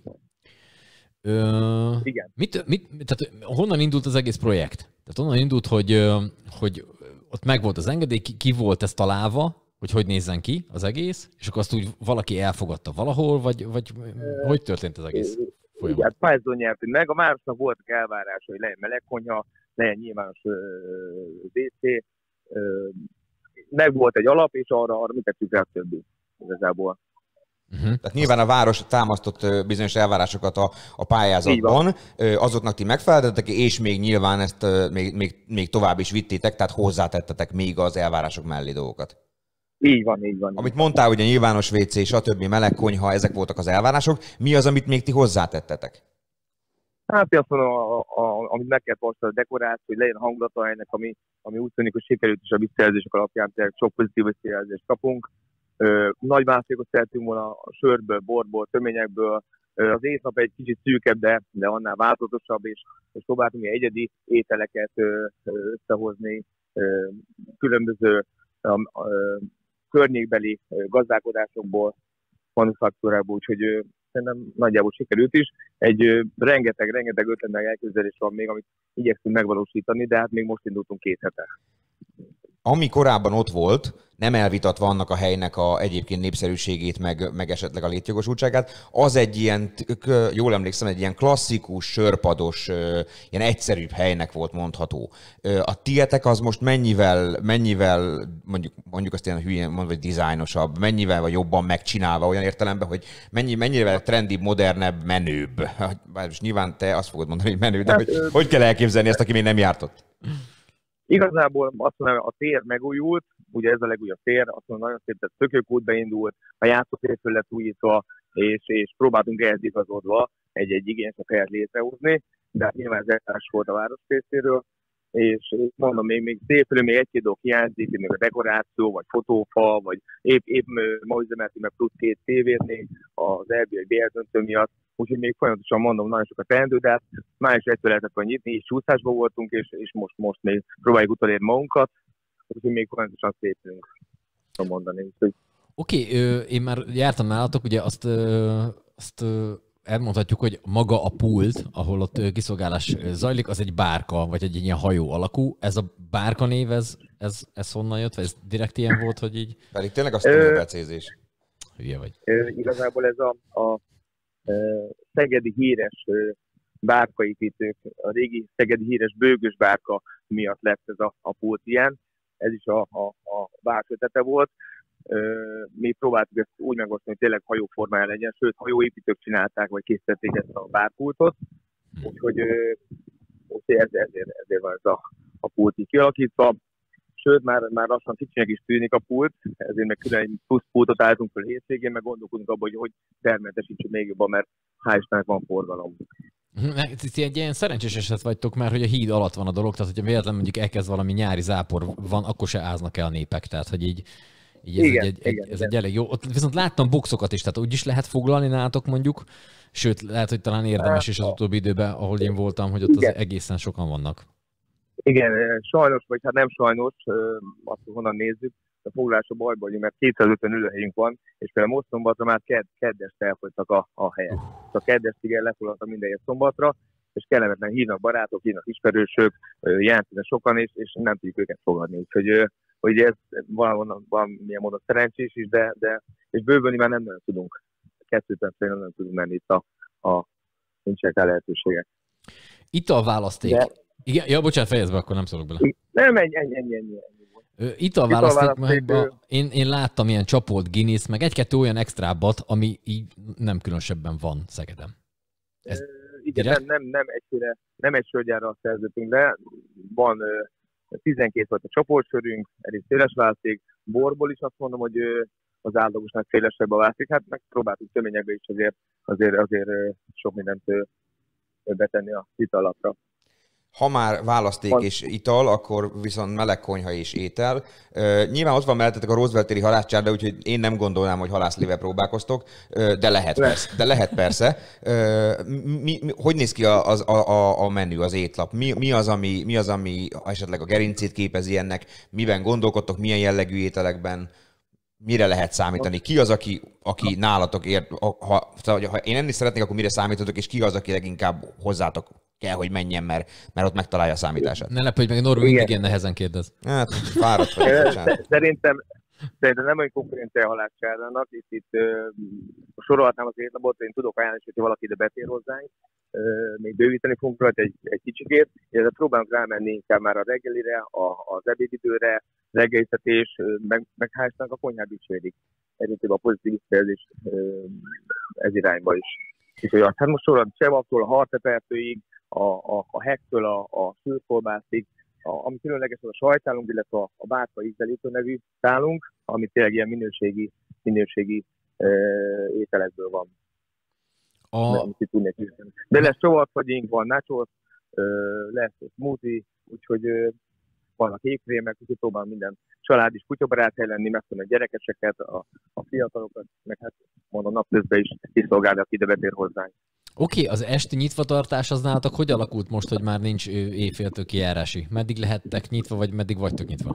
Ö, Igen. Mit, mit, tehát honnan indult az egész projekt? Tehát honnan indult, hogy, hogy ott megvolt az engedély, ki, ki volt ez találva, hogy hogy nézzen ki az egész, és akkor azt úgy valaki elfogadta valahol, vagy, vagy hogy történt az egész folyamat? Igen, pályázón nyertünk meg. A városnak voltak elvárásai, hogy legyen melegkonyha, legyen nyilvános vé cé, meg volt egy alap, és arra, arra mit tettük rá többi igazából. Uh-huh. Tehát nyilván a város támasztott bizonyos elvárásokat a, a pályázatban, azoknak ti megfeleltetek, és még nyilván ezt még, még, még tovább is vittétek, tehát hozzátettetek még az elvárások mellé dolgokat. Így van, így van. Amit mondtál, hogy a nyilvános vé cé, stb. Melegkonyha, ezek voltak az elvárások. Mi az, amit még ti hozzátettetek? Hát azt mondom, a, a, amit meg kell most a dekoráció, hogy legyen hangulata ennek, ami, ami úgy tűnik, hogy sikerült is a visszajelzések alapján, tehát sok pozitív visszajelzést kapunk. Ö, nagy mászékot szeretünk volna a sörből, borból, töményekből. Ö, az étnap egy kicsit szűkebb, de, de annál változatosabb, és, és próbáltunk egyedi ételeket ö, összehozni, ö, különböző ö, ö, környékbeli ö, gazdálkodásokból, manufaktúrából, úgyhogy ö, szerintem nagyjából sikerült is. Egy rengeteg-rengeteg ötletnek elképzelés van még, amit igyekszünk megvalósítani, de hát még most indultunk két hete. Ami korábban ott volt, nem elvitatva annak a helynek a egyébként népszerűségét, meg, meg esetleg a létjogosultságát, az egy ilyen, jól emlékszem, egy ilyen klasszikus, sörpados, ilyen egyszerűbb helynek volt mondható. A tietek az most mennyivel, mennyivel mondjuk, mondjuk azt ilyen hülyén mondva, hogy dizájnosabb, mennyivel vagy jobban megcsinálva olyan értelemben, hogy mennyi, mennyire trendibb, modernebb, menőbb. Most nyilván te azt fogod mondani, hogy menő, de hogy, hogy kell elképzelni ezt, aki még nem járt ott? Igazából azt mondom, a tér megújult, ugye ez a legújabb tér, azt mondom, nagyon szép, tehát Szökőkút beindult, a játszótér föl lett újítva, és, és próbáltunk ehhez igazodva egy-egy igényesebb helyet létrehozni, de hát nyilván ez elvárás volt a város részéről, és mondom, még, még szépülő, még egy-két dolog hiányzik, még a dekoráció, vagy fotófa, vagy épp, épp ma üzemeltünk meg plusz két tévét még az er bé bé döntő miatt, úgyhogy még folyamatosan mondom, nagyon sokat teendő, de hát május elsejétől lehetett volna nyitni, és csúszásban voltunk, és, és most, most még próbáljuk utolérni magunkat, úgyhogy még folyamatosan szépülünk, tudom mondani. Oké, okay, én már jártam nálatok, ugye azt, azt elmondhatjuk, hogy maga a pult, ahol ott kiszolgálás zajlik, az egy bárka, vagy egy ilyen hajó alakú. Ez a bárka név, ez, ez, ez honnan jött? Vagy ez direkt ilyen volt, hogy így? Pedig tényleg azt tudom, hogy becézés. Hülye vagy. Igazából ez a, a szegedi híres bárkaépítők, a régi szegedi híres bőgös bárka miatt lett ez a, a pult ilyen. Ez is a, a, a bárka ötlete volt. Mi próbáltuk ezt úgy megosztani, hogy tényleg hajóformája legyen, sőt hajóépítők csinálták, vagy készítették ezt a bárpultot. Úgyhogy ezért, ezért, ezért van ez a, a pult így kialakítva. Sőt, már, már lassan kicsinek is tűnik a pult, ezért meg külön egy plusz pultot álltunk fel hétvégén, meg gondolkodunk abban, hogy hogy termeltesítsük még jobban, mert hál' Istennek van forgalom. Ti egy ilyen szerencsés eset vagytok már, hogy a híd alatt van a dolog, tehát hogyha véletlenül mondjuk elkezd valami nyári zápor van, akkor se áznak el a népek, tehát hogy így, így ez, igen, egy, egy, igen, ez igen. egy elég jó. Ott viszont láttam boxokat is, tehát úgy is lehet foglalni nálatok mondjuk, sőt, lehet, hogy talán érdemes is az utóbbi időben, ahol én voltam, hogy ott az egészen sokan vannak. Igen, sajnos, vagy hát nem sajnos, azt honnan nézzük, a foglalás a bajba vagyunk, mert kétszázötven ülőhelyünk van, és például most szombatra már kedd, keddest elfogytak a, a helyek. A keddest igen lefoglaltak minden szombatra, és kellemetlen hívnak barátok, hívnak ismerősök, jelentően sokan, és, és nem tudjuk őket fogadni. Úgyhogy hogy ez valamilyen van, módon szerencsés is, de, de és bővülni már nem nagyon tudunk. Kettőt nem nem tudunk menni itt a, a nincsenek rá lehetőségek. Itt a választék. De... Igen, ja, bocsánat, fejezd be, akkor nem szólok bele. Nem, ennyi, ennyi, ennyi. ennyi. Itt a választék, én, én láttam ilyen csapolt Guinness, meg egy-kettő olyan extrábbat, ami így nem különösebben van Szegeden. Ez igen, nem, nem, nem egyféle, nem egy sörgyárral szerződtünk le, van tizenkét volt a csoportsörünk, elég széles választék, borból is azt mondom, hogy az átlagosnak szélesebb a választék, hát megpróbáltuk töményekbe is azért, azért, azért sok mindent betenni a italapra. Ha már választék és ital, akkor viszont meleg konyha és étel. Uh, nyilván ott van mellettetek a Roosevelt-téri halászcsárda, úgyhogy én nem gondolnám, hogy halászlével próbálkoztok, uh, de lehet Le. persze. De lehet persze. Uh, mi, mi, hogy néz ki a, a, a, a menü, az étlap? Mi, mi, az, ami, mi az, ami esetleg a gerincét képezi ennek? Miben gondolkodtok, milyen jellegű ételekben? Mire lehet számítani? Ki az, aki, aki nálatok ért? Ha, ha, ha én enni szeretnék, akkor mire számítotok, és ki az, aki leginkább hozzátok kell, hogy menjen, mert, mert ott megtalálja a számítását? Ne lepődj meg, Norbi mindig ilyen nehezen kérdez. Hát, fáradt vagy. Szerintem, szerintem nem olyan konkurencia a halászcsárdának. Itt, itt uh, sorolhatnám az étlapot, én tudok ajánlani, hogy valaki ide betér hozzánk. Uh, még bővíteni fogunk rajta egy, egy kicsikét, illetve próbálunk rámenni inkább már a reggelire, a, az ebédidőre, reggeliztetés, meg, meg hálásnak a konyhát dicsérik. Egyébként a pozitív visszajelzés uh, ez irányba is. Úgyhogy hát most sorolom csevaktól, a hartepertőig, a, a, a hektől a, a szőrkolbászig, ami különleges az a sajtálunk, illetve a, a bárka ízdelítő nevű tálunk, ami tényleg ilyen minőségi, minőségi e, ételekből van. A... De lesz csavarfagyink, van nachos, e, lesz smoothie, úgyhogy e, vannak ékrémek, úgyhogy próbálom minden család is kutyabarát lenni, megszólni a gyerekeseket, a, a fiatalokat, meg hát mondom napközben is kiszolgálni, aki ide betér hozzánk. Oké, okay, az esti nyitvatartás az nálatok hogy alakult most, hogy már nincs éjféltől kijárási? Meddig lehettek nyitva, vagy meddig vagytok nyitva?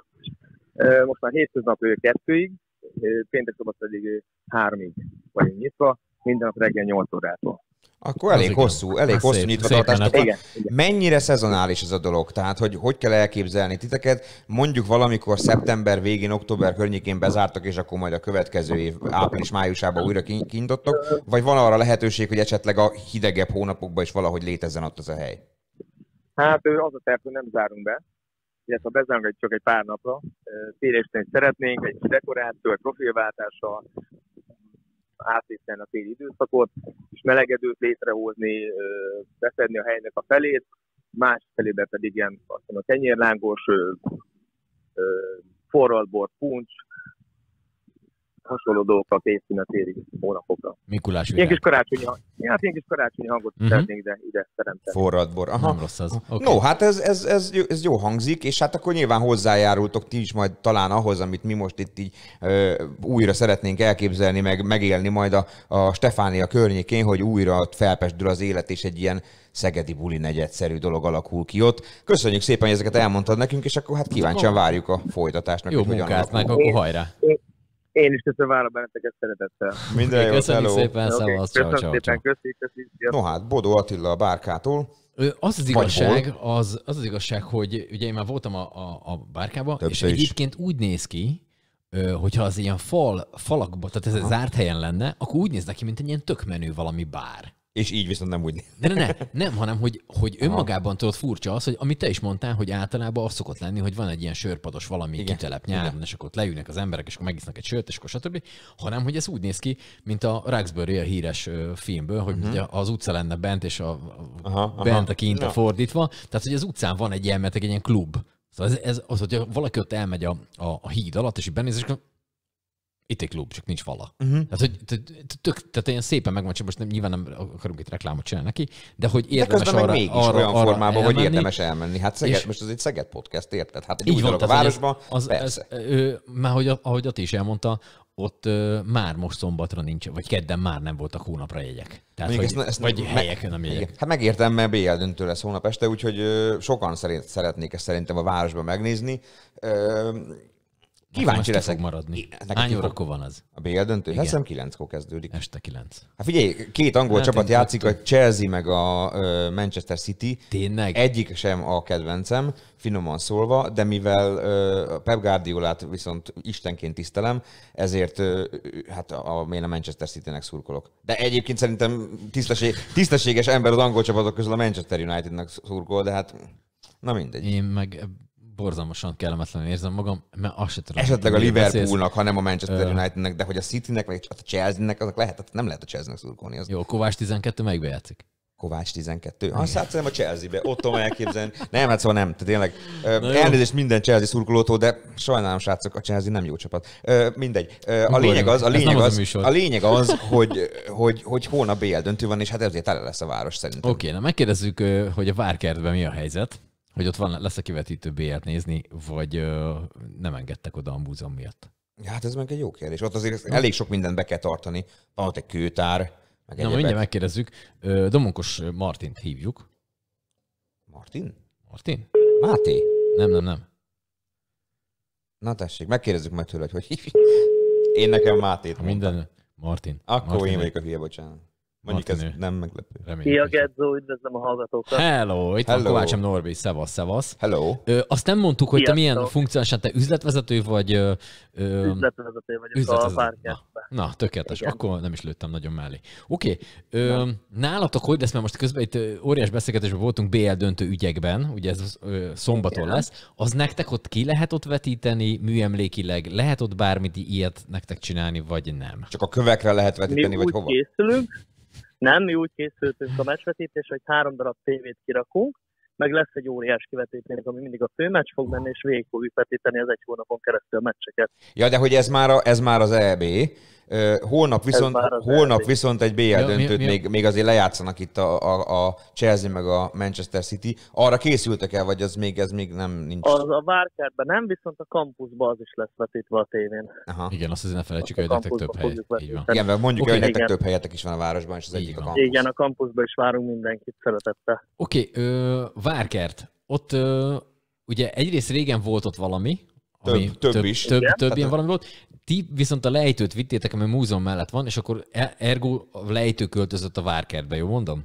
Most már hétköznap kettőig, péntek szombat pedig háromig vagyunk nyitva, minden nap reggel nyolc órától. Akkor elég hosszú, elég hosszú nyitvatartás. Mennyire szezonális ez a dolog? Tehát, hogy hogy kell elképzelni titeket? Mondjuk valamikor szeptember végén, október környékén bezártak, és akkor majd a következő év április-májusában újra kinyitottok? Vagy van arra lehetőség, hogy esetleg a hidegebb hónapokban is valahogy létezzen ott az a hely? Hát az a terv, hogy nem zárunk be. Illetve bezárunk csak egy pár napra. Télésteni szeretnénk, egy dekoráció, egy profilváltással, átvéteni a téli időszakot, és melegedőt létrehozni, beszedni a helynek a felét, más felébe pedig ilyen azt mondom, kenyérlángos, forralbor, puncs, hasonló dolgokkal készülni a téli hónapokra. Mikulás ilyen kis karácsonyi, hát ilyen kis karácsonyi hangot uh-huh. szeretnénk ide, ide teremteni. Forradbor, aha. Nem rossz az. Okay. No, hát ez, ez, ez, ez jó hangzik, és hát akkor nyilván hozzájárultok ti is majd talán ahhoz, amit mi most itt így ö, újra szeretnénk elképzelni, meg megélni majd a, a Stefánia környékén, hogy újra felpesdül az élet, és egy ilyen szegedi buli negyedszerű dolog alakul ki ott. Köszönjük szépen, hogy ezeket elmondtad nekünk, és akkor hát kíváncsian várjuk a folytatásnak. Jó munkát, meg akkor hajrá! Én is köszönöm, várom benneteket szeretettel. Minden jót, köszönjük hello. szépen, okay. Szevasz, Köszönöm ciao, szépen, ciao. köszi, köszi. No hát, Bodó Attila a Bárkától. Az az igazság, az, az az igazság, hogy ugye én már voltam a, a, a Bárkában, és is. Egyébként úgy néz ki, hogyha az ilyen fal, falakba, tehát ez egy zárt helyen lenne, akkor úgy néz neki, mint egy ilyen tök menő valami bár. És így viszont nem úgy. De ne, ne, nem, hanem hogy, hogy önmagában tudod furcsa az, hogy amit te is mondtál, hogy általában az szokott lenni, hogy van egy ilyen sörpados valami igen, kitelep nyáron, igen. És akkor ott leülnek az emberek, és akkor megisznak egy sört, és akkor stb. Hanem, hogy ez úgy néz ki, mint a Roxbury a híres filmből, hogy uh-huh. az utca lenne bent, és a, a aha, bent a kint a fordítva. Tehát, hogy az utcán van egy ilyen, mert egy ilyen klub. Szóval ez, ez az, hogy valaki ott elmegy a, a, a híd alatt, és így benéz, és akkor itt egy klub, csak nincs vala. Uh-huh. Tehát, hogy tök, tehát ilyen szépen megvan, csak most nem, nyilván nem akarunk itt reklámot csinálni neki, de hogy érdemes de arra, mégis arra, olyan arra formában, elmenni, hogy érdemes elmenni. Hát Szeged, és most ez egy Szeged podcast, érted? Hát egy így új van, dolog a városban, az, persze. Ez, ő, már hogy, ahogy Ati is elmondta, ott ö, már most szombatra nincs, vagy kedden már nem voltak hónapra jegyek. Tehát, hogy, ezt, ezt vagy helyek nem jegyek. Hát megértem, mert bé el döntő lesz hónap este, úgyhogy ö, sokan szerint, szeretnék ezt szerintem a városban megnézni. Ö, Kíváncsi leszek. Fog maradni. Neked Hány ki fog- órakor van az? A bé el döntő? Igen. Hát hiszem kilenckor kezdődik. Este kilenc. Hát figyelj, két angol Hát csapat én játszik, tudtam. a Chelsea meg a ö, Manchester City. Tényleg? Egyik sem a kedvencem, finoman szólva, de mivel ö, a Pep Guardiolát viszont istenként tisztelem, ezért ö, hát a, én a Manchester Citynek szurkolok. De egyébként szerintem tisztesség, tisztességes ember az angol csapatok közül a Manchester Unitednek szurkol, de hát na mindegy. Én meg borzalmasan kellemetlenül érzem magam, mert azt se tudom. Esetleg a miről beszélsz. Liverpoolnak, ha nem a Manchester Ö. Unitednek, de hogy a Citynek, vagy a Chelsea-nek, azok lehet, tehát nem lehet a Chelsea-nek szurkolni. Az Jó, Kovács tizenkettő melyikbe játszik? Kovács tizenkettő. Azt hát szerintem a Chelsea-be. Ott tudom elképzelni. Nem, hát szóval nem. Tehát tényleg ö, Na jó. elnézést minden Chelsea szurkolótól, de sajnálom, srácok, a Chelsea nem jó csapat. Ö, mindegy. Ö, a lényeg az, a Ez nem lényeg az a az, műsor. a lényeg az, hogy, hogy, hogy hónap bé el döntő van, és hát ezért tele lesz a város szerintem. Oké, okay, na megkérdezzük, ö, hogy a Várkertben mi a helyzet, hogy ott van, lesz a kivetítő bé el-t nézni, vagy ö, nem engedtek oda a múzeum miatt. Ja, hát ez meg egy jó kérdés. Ott azért elég sok mindent be kell tartani. Van ott egy kőtár, meg Na, egyebek. mindjárt megkérdezzük. Ö, Domonkos Martint hívjuk. Martin? Martin? Máté? Nem, nem, nem. Na tessék, megkérdezzük majd tőle, hogy hogy hívjuk. Én nekem Mátét Ha mondtam. minden... Martin. Akkor Martin, én vagyok a hülye, bocsánat. Mondjuk ez Martin ő. nem meglepő. Reméljük, Szia, hogy- Gedzo, üdvözlöm a hallgatókat. Hello, itt van Hello. Kovácsom Norbi, szevasz, szevasz. Hello. Ö, azt nem mondtuk, hogy te Sziasztok. milyen funkcionálisan, te üzletvezető vagy... Ö, ö, Üzletvezető vagyok a üzletvezető. Várkertben. Na, na, tökéletes. Igen. Akkor nem is lőttem nagyon mellé. Oké, okay. nálatok hogy lesz, mert most közben itt ö, óriás beszélgetésben voltunk bé el döntő ügyekben, ugye ez ö, szombaton Igen. lesz. Az nektek ott ki lehet ott vetíteni műemlékileg? Lehet ott bármit ilyet nektek csinálni, vagy nem? Csak a kövekre lehet vetíteni, Mi vagy úgy hova? készülünk, nem, mi úgy készültünk a meccsvetítés, hogy három darab tévét kirakunk, meg lesz egy óriás kivetítés, ami mindig a főmeccs fog menni, és végig fogjuk vetíteni az egy hónapon keresztül a meccseket. Ja, de hogy ez már, a, ez már az é bé. Ö, Holnap viszont, már az holnap é bé. viszont egy bé el Ja, mi- döntőt mi a- még, még azért lejátszanak itt a, a, a Chelsea meg a Manchester City. Arra készültek el, vagy az még, ez még nem nincs? Az a Várkertben nem, viszont a kampuszban az is lesz vetítve a tévén. Aha. Igen, azt azért ne felejtsük, Azt hogy a nektek több kampusba hely. fogjuk Így van. vetíteni. Igen, mert mondjuk, Oké, okay, hogy nektek igen. több helyetek is van a városban, és az Így egyik a van. kampusz. Igen, a kampuszban is várunk mindenkit szeretettel. Oké, okay, Várkert. Ott ö, ugye egyrészt régen volt ott valami, ami Több- több is. Több, Igen. több ilyen Hát- valami volt. Ti viszont a lejtőt vittétek, ami a múzeum mellett van, és akkor e- ergo a lejtő költözött a Várkertbe, jó mondom?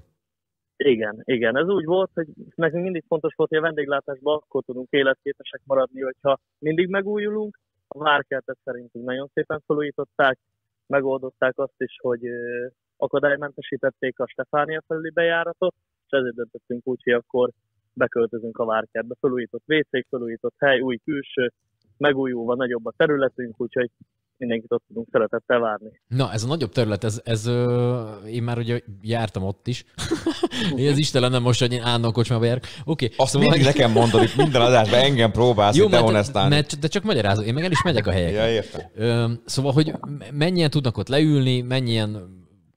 Igen, igen. Ez úgy volt, hogy nekünk mindig fontos volt, hogy a vendéglátásban akkor tudunk életképesek maradni, hogyha mindig megújulunk. A Várkertet szerintünk nagyon szépen felújították, megoldották azt is, hogy ö, akadálymentesítették a Stefánia felüli bejáratot, és ezért döntöttünk úgy, hogy akkor beköltözünk a Várkertbe. Felújított vécék, felújított hely, új külső, megújulva nagyobb a területünk, úgyhogy mindenkit ott tudunk szeretettel várni. Na, ez a nagyobb terület, ez, ez ö, én már ugye jártam ott is. Én az Isten lenne most, hogy én állandóan kocsmába járok. Oké. Okay, Azt mindig nekem mondod, itt minden adásban engem próbálsz jó, itt mert, dehonestálni. mert, de csak magyarázom, én meg el is megyek a helyekre. Ja, értem. Ö, szóval, hogy mennyien tudnak ott leülni, mennyien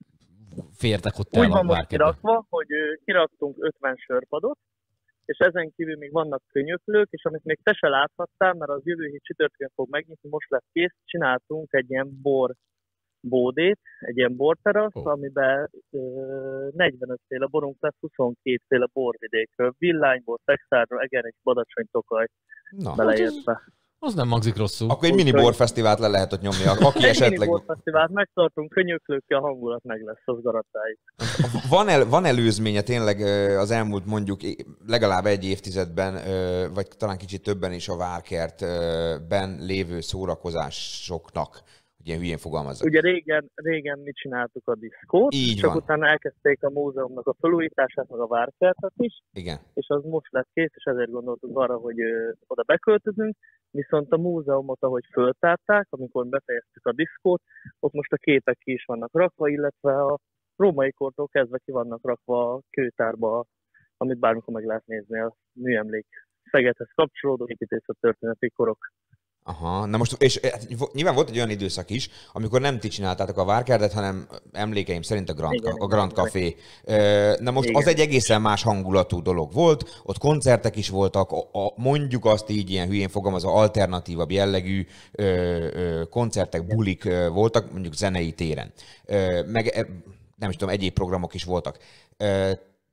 fértek ott el Úgy a van most Várkertbe? kirakva, hogy ö, kiraktunk ötven sörpadot, és ezen kívül még vannak könyöklők, és amit még te se láthattál, mert az jövő hét csütörtökön fog megnyitni, most lesz kész, csináltunk egy ilyen bor bódét, egy ilyen borterasz, Ó. amiben ö, negyvenöt féle borunk lesz, huszonkét féle borvidékről, villánybor, texárról, egerek, badacsony, tokaj Na, beleértve. Az nem hangzik rosszul. akkor egy mini Úgyhogy- borfesztivált le lehet ott nyomni, aki Egy esetleg... mini borfesztivált megtartunk, könyöklőkkel, a hangulat meg lesz, az garantáljuk. Van, el, van előzménye tényleg ö, az elmúlt mondjuk legalább egy évtizedben, ö, vagy talán kicsit többen is a Várkertben lévő szórakozásoknak, hogy ilyen hülyén fogalmazzak. Ugye régen, régen mi csináltuk a diszkót, Így csak van. utána elkezdték a múzeumnak a felújítását, meg a Várkertet is, Igen. és az most lett kész, és ezért gondoltuk arra, hogy ö, oda beköltözünk, viszont a múzeumot, ahogy föltárták, amikor befejeztük a diszkót, ott most a képek ki is vannak rakva, illetve a római kortól kezdve ki vannak rakva a kőtárba, amit bármikor meg lehet nézni a műemlék Szegedhez kapcsolódó építészettörténeti korok. Aha, na most, és hát, nyilván volt egy olyan időszak is, amikor nem ti csináltátok a Várkertet, hanem emlékeim szerint a Grand, Igen, a Grand igen. Café. Na most Igen. az egy egészen más hangulatú dolog volt, ott koncertek is voltak, a, a, mondjuk azt így ilyen hülyén fogalmazva alternatívabb jellegű ö, ö, koncertek, bulik ö, voltak, mondjuk zenei téren. Ö, meg e, nem is tudom, egyéb programok is voltak. Ö,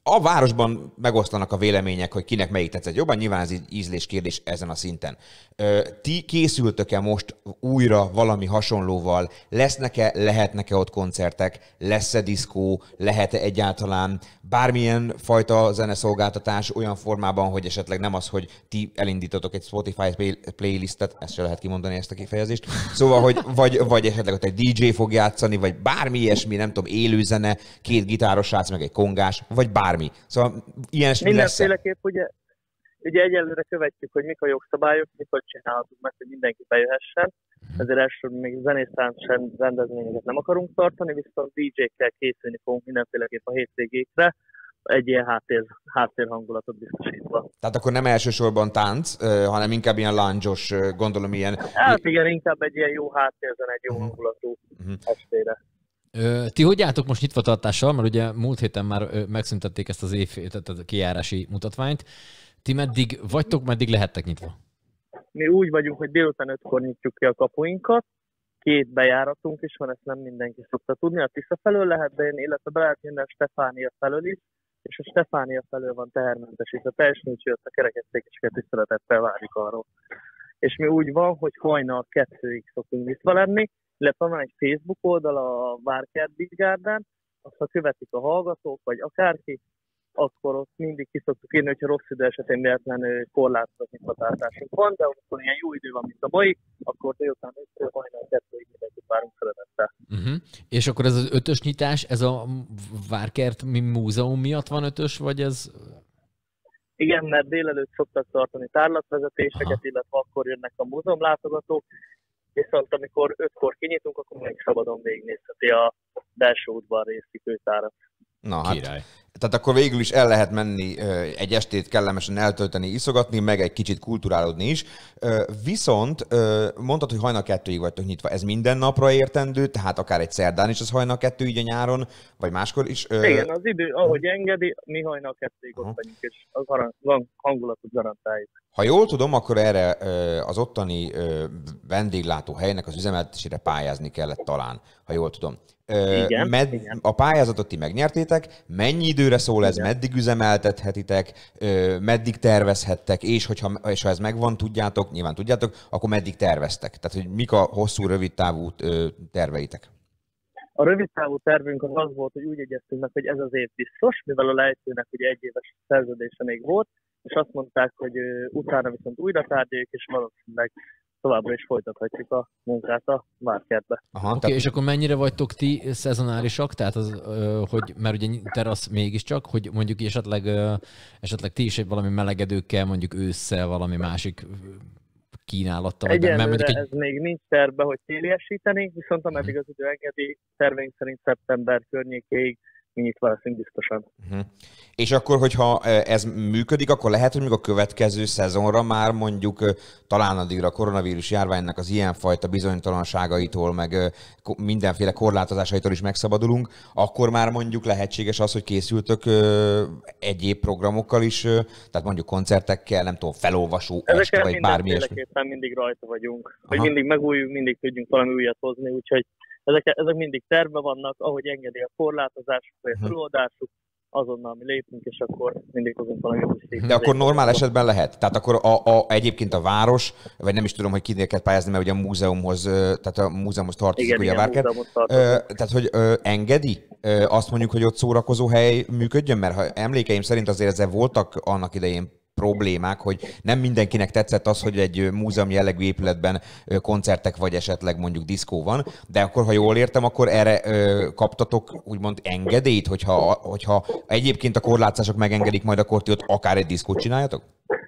A városban megosztanak a vélemények, hogy kinek melyik tetszett jobban, nyilván ez így ízlés kérdés ezen a szinten. Ti készültök-e most újra valami hasonlóval? Lesznek-e, lehetnek-e ott koncertek? Lesz-e diszkó? Lehet-e egyáltalán bármilyen fajta zeneszolgáltatás olyan formában, hogy esetleg nem az, hogy ti elindítotok egy Spotify playlistet, ezt se lehet kimondani, ezt a kifejezést, szóval, hogy vagy, vagy esetleg ott egy dé dzsé fog játszani, vagy bármi ilyesmi, nem tudom, élőzene, két gitáros srác, meg egy kongás, vagy bármi. Szóval ilyen lesz. Mindenféleképp ugye, ugye egyelőre követjük, hogy mik a jogszabályok, mikor csinálhatunk meg, hogy mindenki bejöhessen. Ezért elsősorban még zenésztánc rendezvényeket nem akarunk tartani, viszont dé dzsékkel készülni fogunk mindenféleképp a hétvégékre, egy ilyen háttér, háttérhangulatot biztosítva. Tehát akkor nem elsősorban tánc, hanem inkább ilyen lounge-os, gondolom ilyen... Hát igen, inkább egy ilyen jó háttérzen, egy jó hangulatú uh-huh. estére. Ö, ti hogy álltok most nyitvatartással? Mert ugye múlt héten már ö, megszüntették ezt az év, tehát a kijárási mutatványt. Ti meddig vagytok, meddig lehettek nyitva? Mi úgy vagyunk, hogy délután ötkor nyitjuk ki a kapuinkat. Két bejáratunk is van, ezt nem mindenki szokta tudni. A Tisza felől lehet bejönni, illetve be lehet jönni a Stefánia felől is, és a Stefánia felől van tehermentesítve. Teljesen úgy, hogy ott a kerekesszékeseket tisztelettel várjuk arról. És mi úgy van, hogy hajnal kettőig szoktunk nyitva lenni, illetve van egy Facebook oldal a Várkert Bizgárdán, azt ha követik a hallgatók, vagy akárki, akkor ott mindig ki szoktuk írni, hogyha rossz idő esetén véletlenül korlátozott nyitvatartásunk van, de amikor ilyen jó idő van, mint a mai, akkor délután öttől hajnal kettőig mindenkit várunk szeretettel. Uh-huh. És akkor ez az ötös nyitás, ez a Várkert Múzeum miatt van ötös, vagy ez... Igen, mert délelőtt szoktak tartani tárlatvezetéseket, aha, illetve akkor jönnek a múzeumlátogatók, viszont amikor ötkor kinyitunk, akkor még szabadon végignézheti a belső udvar részi főtárat. Na hát, király. Tehát akkor végül is el lehet menni egy estét kellemesen eltölteni, iszogatni, meg egy kicsit kulturálódni is. Viszont mondtad, hogy hajnal kettőig vagytok nyitva. Ez minden napra értendő, tehát akár egy szerdán is az hajnal kettőig a nyáron, vagy máskor is? Igen, az idő, ahogy engedi, mi hajnal kettőig ott vagyunk, és az hangulatot garantáljuk. Ha jól tudom, akkor erre az ottani vendéglátóhelynek az üzemeltetésére pályázni kellett talán, ha jól tudom. Igen, Med, igen. A pályázatot ti megnyertétek, mennyi időre szól ez, igen, meddig üzemeltethetitek, meddig tervezhettek, és, hogyha, és ha ez megvan, tudjátok, nyilván tudjátok, akkor meddig terveztek? Tehát, hogy mik a hosszú, rövid távú terveitek? A rövid távú tervünk az, az volt, hogy úgy egyeztünk meg, hogy ez az év biztos, mivel a lejtőnek ugye egy éves szerződése még volt, és azt mondták, hogy utána viszont újra tárgyaljuk, és valószínűleg továbbra is folytathatjuk a munkát a Várkertbe. Oké, okay, tehát... és akkor mennyire vagytok ti szezonálisak? Tehát az, hogy, mert ugye terasz mégiscsak, hogy mondjuk esetleg, esetleg ti is valami melegedőkkel, mondjuk ősszel valami másik kínálattal. Egyelőre egy... ez még nincs tervbe, hogy téliesítenénk, viszont ameddig az idő engedi, terveink szerint szeptember környékéig mi nyitva leszünk biztosan. Uh-huh. És akkor, hogyha ez működik, akkor lehet, hogy még a következő szezonra már mondjuk talán addigra a koronavírus járványnak az ilyenfajta bizonytalanságaitól, meg mindenféle korlátozásaitól is megszabadulunk, akkor már mondjuk lehetséges az, hogy készültök egyéb programokkal is, tehát mondjuk koncertekkel, nem tudom, felolvasó este, vagy bármi ilyesmi. Ezekkel mindig rajta vagyunk, hogy aha, mindig megújulunk, mindig tudjunk valami újat hozni, úgyhogy Ezek, ezek mindig terve vannak, ahogy engedi a korlátozásuk, vagy a túloldásuk, azonnal mi lépünk, és akkor mindig hozunk valami új. De akkor normál esetben lehet? Tehát akkor a, a, egyébként a város, vagy nem is tudom, hogy kinél kell pályázni, mert ugye a múzeumhoz, tehát a múzeumhoz tartozik, ugye a Várkert. Tehát, hogy ö, engedi ö, azt mondjuk, hogy ott szórakozó hely működjön? Mert ha emlékeim szerint azért ezzel voltak annak idején problémák, hogy nem mindenkinek tetszett az, hogy egy múzeum jellegű épületben koncertek vagy esetleg mondjuk diszkó van, de akkor, ha jól értem, akkor erre kaptatok úgymond engedélyt, hogyha, hogyha egyébként a korlátozások megengedik, majd akkor ti ott akár egy diszkót csináljatok?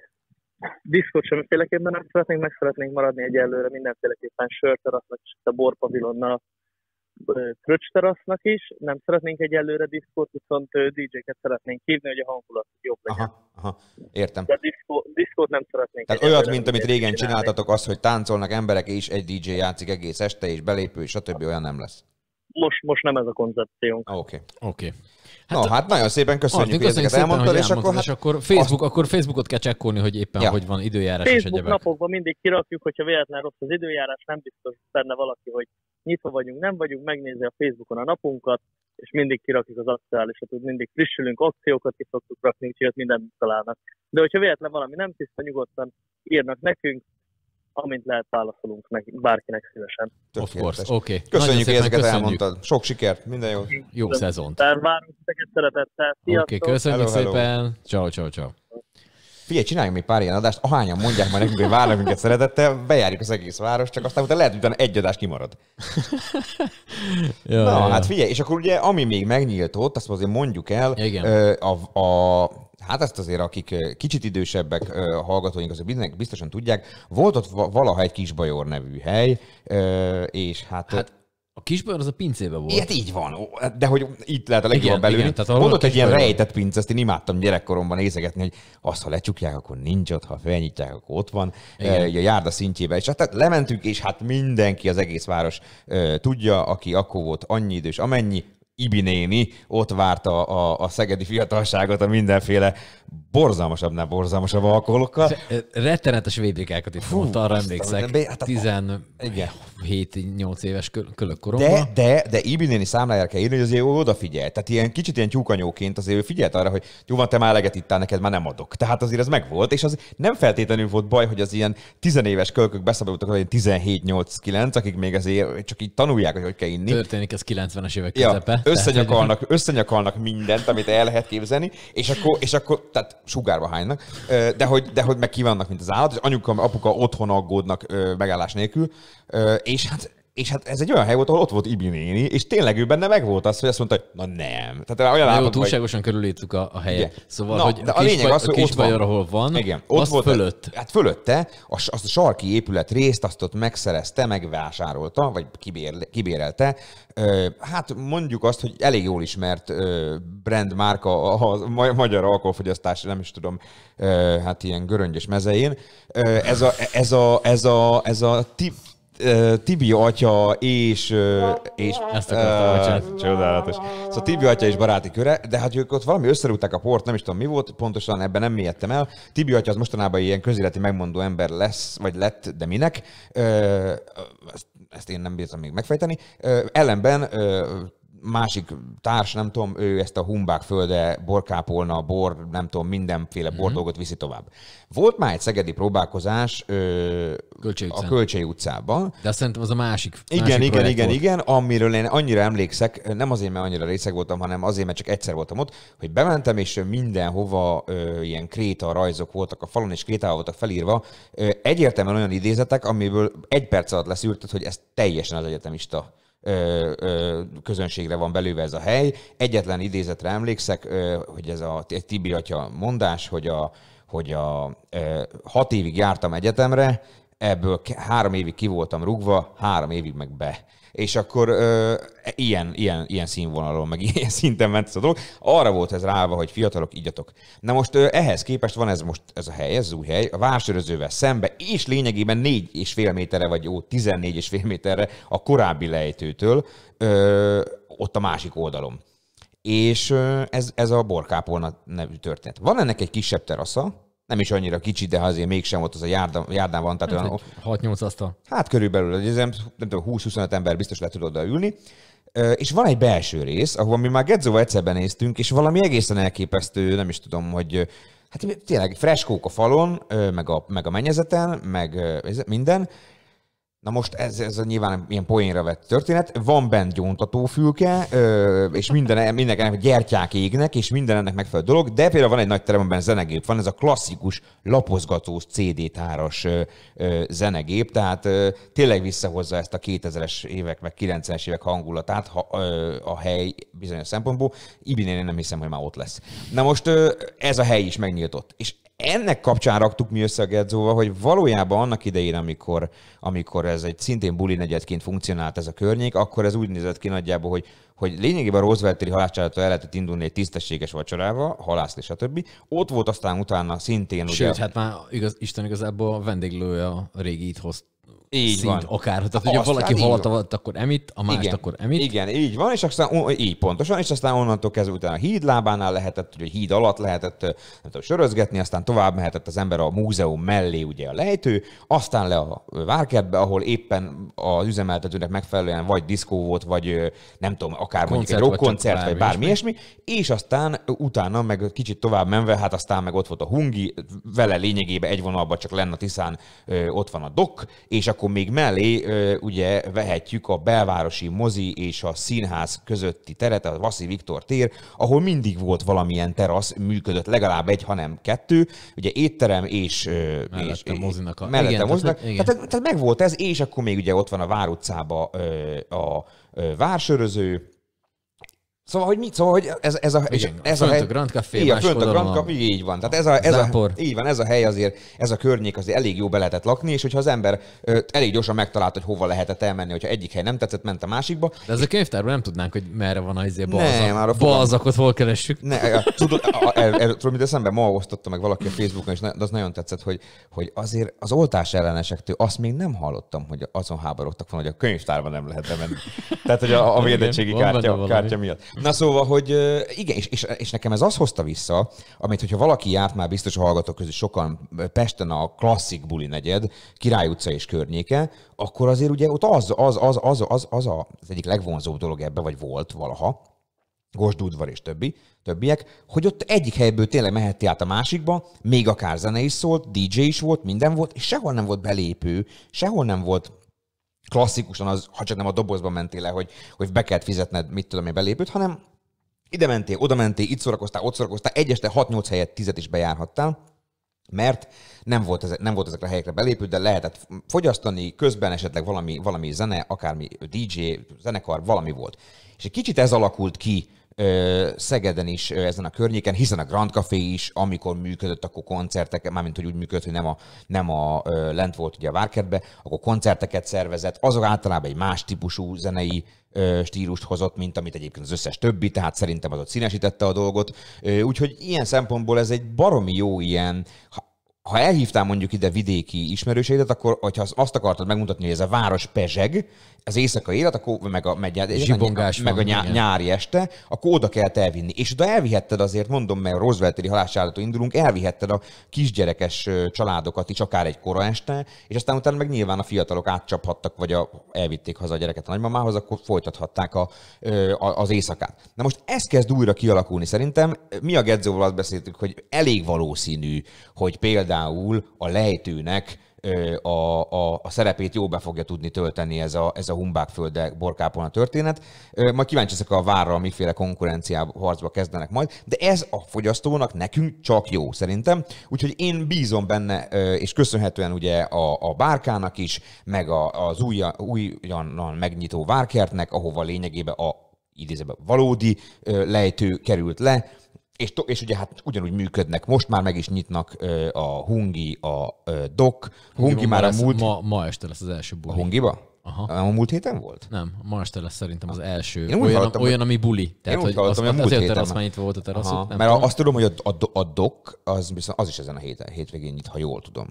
Diszkót semmiféleképpen nem szeretnénk, meg szeretnénk maradni egyelőre mindenféleképpen sörterasznak és a borpavilonnal, kröcsterasznak is. Nem szeretnénk egyelőre diszkót, viszont dé dzséket szeretnénk hívni, hogy a hangulat jobb legyen. Aha, aha, értem. De diszkó, diszkót nem szeretnénk. Tehát olyat, mint amit régen csináltatok, az, hogy táncolnak emberek, és egy dé dzsé játszik egész este, és belépő, és stb. Olyan nem lesz. Most, most nem ez a koncepciónk. Oké. Okay. Okay. Hát, no, hát nagyon szépen köszönjük, Martin, hogy ezeket szépen, elmondtad, hogy és akkor, hát és akkor, Facebook, azt... akkor Facebookot kell csekkolni, hogy éppen ja. hogy van időjárás Facebook és egyebek. napokban mindig kirakjuk, hogyha véletlen rossz az időjárás, nem biztos benne valaki, hogy nyitva vagyunk, nem vagyunk, megnézi a Facebookon a napunkat, és mindig kirakjuk az aktuálisat, úgy mindig frissülünk, akciókat ki szoktuk rakni, úgyhogy mindent találnak. De hogyha véletlen valami nem tiszta, nyugodtan írnak nekünk, amint lehet, válaszolunk neki, bárkinek szívesen. Of course, oké. Okay. Köszönjük, hogy ezeket köszönjük. elmondtad. Sok sikert, minden jó. Jó szezont. Tehát várunk titeket szeretettel. Sziasztok! Oké, okay, köszönjük hello, szépen. Hello. Ciao, ciao, ciao. Figyelj, csináljunk még pár ilyen adást, ahányan mondják már nekünk, hogy várnak minket szeretettel, bejárjuk az egész város, csak aztán utána lehet, hogy utána egy adás kimarad. ja, Na, ja. hát figyelj, és akkor ugye, ami még megnyílt ott, azt azért mondjuk el, a, a, hát ezt azért, akik kicsit idősebbek a hallgatóink, azért biztosan tudják, volt ott valaha egy Kisbajor nevű hely, és hát... hát a Kisbajor az a pincébe volt. Ilyet így van, de hogy itt lehet a legjobban belülni. Mondott egy ilyen rejtett pince, ezt én imádtam gyerekkoromban nézegetni, hogy azt, ha lecsukják, akkor nincs ott, ha felnyitják, akkor ott van, igen. a járda szintjébe. És hát lementünk, és hát mindenki, az egész város tudja, aki akkor volt annyi idős, amennyi, Ibi néni ott várta a, a szegedi fiatalságot a mindenféle borzalmasabbnál borzalmasabb alkoholokkal. Rettenetes vé bé ká-kat itt volt, arra emlékszek. tizenhét nyolc éves kölök koromban. De, de, de Ibi néni számlájára kell írni, hogy azért odafigyelt. Tehát ilyen kicsit ilyen tyúkanyóként azért ő figyelt arra, hogy jó van, te már eleget ittál, neked már nem adok. Tehát azért ez megvolt, és az nem feltétlenül volt baj, hogy az ilyen tizenéves kölkök beszabadultak, hogy tizenhét nyolc kilenc, akik még azért csak így tanulják, hogy hogy kell inni. Történik ez kilencvenes évek közepe. Ja. Összenyakalnak, összenyakalnak mindent, amit el lehet képzelni, és akkor, és akkor tehát sugárba hánynak, de hogy, de hogy meg kivannak, mint az állat, és anyuka, apuka otthon aggódnak megállás nélkül, és hát És hát ez egy olyan hely volt, ahol ott volt Ibi néni, és tényleg ő benne meg volt az, hogy azt mondta, hogy na nem. Tehát olyan állapot, túlságosan vagy... körülítük a, a helyet. Igen. Szóval, na, hogy de a, a lényeg az, hogy ott van, ahol van, igen, ott az volt, fölött. Hát fölötte, azt a sarki épület részt azt ott megszerezte, megvásárolta, vagy kibér, kibérelte. Hát mondjuk azt, hogy elég jól ismert brand márka a magyar alkoholfogyasztás, nem is tudom, hát ilyen göröngyös mezején. Ez a, ez a, ez a, ez a tip, Tibi atya és... és Ezt akartam, uh, csodálatos. Szóval Tibi atya és baráti köre, de hát ők ott valami összerúgták a port, nem is tudom mi volt, pontosan ebben nem mélyedtem el. Tibi atya az mostanában ilyen közéleti megmondó ember lesz, vagy lett, de minek? Ezt, ezt én nem bírtam még megfejteni. Ellenben másik társ, nem tudom, ő ezt a Humbák földe borkápolna, bor, nem tudom, mindenféle mm-hmm. bordolgot viszi tovább. Volt már egy szegedi próbálkozás ö, Kölcsei a Kölcsei utcában. De azt szerintem az a másik Igen, másik igen, igen, volt. igen, amiről én annyira emlékszek, nem azért, mert annyira részeg voltam, hanem azért, mert csak egyszer voltam ott, hogy bementem, és mindenhova ö, ilyen kréta rajzok voltak a falon, és krétával voltak felírva. Ö, egyértelműen olyan idézetek, amiből egy perc alatt leszűrted, hogy ez teljesen az egyetemista Ö, ö, közönségre van belőve ez a hely. Egyetlen idézetre emlékszek, ö, hogy ez a Tibi atya mondás, hogy a, hogy a ö, hat évig jártam egyetemre, ebből három évig ki voltam rúgva, három évig meg be. És akkor ö, ilyen, ilyen, ilyen színvonalon, meg ilyen szinten ment ez a dolog. Arra volt ez ráva, hogy fiatalok, igyatok. Na most ö, ehhez képest van ez most ez a hely, ez az új hely, a Vásárőzővel szembe, és lényegében négy és fél méterre, vagy jó, tizennégy és fél méterre a korábbi lejtőtől, ö, ott a másik oldalon. És ö, ez, ez a borkápolna nevű történet. Van ennek egy kisebb terasza, nem is annyira kicsi, de azért mégsem ott az a járdán, járdán van. Tehát olyan, hat-nyolc asztal. Hát körülbelül, nem tudom, húsz-huszonöt ember biztos le tud oda ülni. És van egy belső rész, ahol mi már Gedzóval egyszer benéztünk, és valami egészen elképesztő, nem is tudom, hogy hát tényleg freskók a falon, meg a, meg a mennyezeten, meg minden. Na most ez, ez nyilván ilyen poénra vett történet. Van bent gyóntatófülke, és minden, mindenkinek gyertyák égnek, és minden ennek megfelelő dolog, de például van egy nagy terem, amiben zenegép van, ez a klasszikus lapozgatós cé dé-táros zenegép, tehát tényleg visszahozza ezt a kétezres évek, meg kilencvenes évek hangulatát a hely bizonyos szempontból. Ibinél nem hiszem, hogy már ott lesz. Na most ez a hely is megnyílt ott. És ennek kapcsán raktuk mi össze a Gedzóval, hogy valójában annak idején, amikor, amikor ez egy szintén buli negyedként funkcionált ez a környék, akkor ez úgy nézett ki nagyjából, hogy, hogy lényegében a Roosevelt-téri halászcsálától el lehetett indulni egy tisztességes vacsorával, halászni, stb. Ott volt aztán utána szintén... Sőt, ugye, hát már igaz, Isten igazából a vendéglője a régi itt hoz, így szint van. akár. Tehát, hogyha Azt, valaki hát halatavat, akkor emit, a mást igen, akkor emit. Igen, így van, és aztán így pontosan, és aztán onnantól kezdve utána a híd lábánál lehetett, ugye a híd alatt lehetett nem tudom, sörözgetni, aztán tovább mehetett az ember a múzeum mellé, ugye a lejtő, aztán le a várkertbe, ahol éppen az üzemeltetőnek megfelelően vagy diszkó volt, vagy nem tudom, akár mondjuk egy rockkoncert, vagy bármi ilyesmi, és aztán utána meg kicsit tovább menve, hát aztán meg ott volt a Hungi, vele lényegében egy vonalban csak lenne a Tiszán, ott van a Dok, és akkor még mellé ugye vehetjük a belvárosi mozi és a színház közötti teret, a Vaszi Viktor tér, ahol mindig volt valamilyen terasz, működött legalább egy, hanem kettő, ugye étterem és... Mellette és, a mozinak. A... Mellette igen, a mozinak. Tehát, tehát, tehát meg volt ez, és akkor még ugye ott van a Vár utcában a, a, a vársöröző. Szóval, hogy mit? Szóval, hogy ez, ez a, igen, ez a, a hely... a Grand Café, igen, fönt a Grand Café, így van. Tehát ez a, ez a, így van, ez a hely azért, ez a környék azért elég jó be lehetett lakni, és hogyha az ember ö, elég gyorsan megtalálta, hogy hova lehetett elmenni, hogyha egyik hely nem tetszett, ment a másikba. De ez a könyvtárban nem tudnánk, hogy merre van az a balzak. balzak. Balzakot hol keressük. Ne, tudod, erről mint eszembe, ma osztotta meg valaki a Facebookon, és az nagyon tetszett, hogy, hogy azért az oltás ellenesektől azt még nem hallottam, hogy azon háborogtak volna, hogy a könyvtárban nem lehet bemenni. Tehát, hogy a, a védettségi kártya, kártya miatt. Na szóval, hogy igen, és, és, és nekem ez azt hozta vissza, amit, hogyha valaki járt már biztos a hallgatók közül sokan Pesten a klasszik buli negyed, Király utca és környéke, akkor azért ugye ott az, az, az, az, az, az, az egyik legvonzóbb dolog ebbe, vagy volt valaha, Gosdúdvar és többi, többiek, hogy ott egyik helyből tényleg mehetté át a másikba, még akár zene is szólt, dé dzsé is volt, minden volt, és sehol nem volt belépő, sehol nem volt klasszikusan az, ha csak nem a dobozba mentél le, hogy, hogy be kellett fizetned, mit tudom én, belépőt, hanem ide mentél, oda mentél, itt szórakoztál, ott szórakoztál, egy este hat-nyolc helyet tízet is bejárhattál, mert nem volt, ez, nem volt ezekre a helyekre belépő, de lehetett fogyasztani, közben esetleg valami, valami zene, akármi dé dzsé, zenekar, valami volt. És egy kicsit ez alakult ki Szegeden is, ezen a környéken, hiszen a Grand Café is, amikor működött, akkor koncertek, mármint hogy úgy működött, hogy nem a, nem a lent volt ugye a Várkertbe, akkor koncerteket szervezett, azok általában egy más típusú zenei stílust hozott, mint amit egyébként az összes többi, tehát szerintem az ott színesítette a dolgot. Úgyhogy ilyen szempontból ez egy baromi jó ilyen, ha elhívtál mondjuk ide vidéki ismerőseidet, akkor hogyha azt akartad megmutatni, hogy ez a város pezseg, az éjszakai élet, akkor meg a, meg, meg a nyá, nyári este, akkor oda kellett elvinni. És oda elvihetted azért, mondom, mert Roosevelti halászsállattól indulunk, elvihetted a kisgyerekes családokat is, akár egy kora este, és aztán utána meg nyilván a fiatalok átcsaphattak, vagy a, elvitték haza a gyereket a nagymamához, akkor folytathatták a, a, az éjszakát. Na most ez kezd újra kialakulni szerintem. Mi a Gedzóval azt beszéltük, hogy elég valószínű, hogy például a lejtőnek A, a, a szerepét jó be fogja tudni tölteni ez a, ez a Humbágfölddel Borkápon a történet. Majd kíváncsi ezek a Várral, miféle konkurenciába, harcba kezdenek majd, de ez a fogyasztónak nekünk csak jó szerintem. Úgyhogy én bízom benne, és köszönhetően ugye a, a Bárkának is, meg a, az új, újonnan megnyitó Várkertnek, ahova lényegében a idézőben valódi lejtő került le, És, és ugye hát ugyanúgy működnek, most már meg is nyitnak a Hungi, a Dok. Hungi, Hungi már a múlt... Ma, ma este lesz az első buli. A Hungiba? Aha. A múlt héten volt? Nem, ma este lesz szerintem az első. Olyan, hallottam, olyan, ami buli. Tehát, hogy az, az azért terasz már nyitva volt a terasz. Mert tudom. Azt tudom, hogy a, a, a Dok, az, az is ezen a héten, hétvégén nyit, ha jól tudom.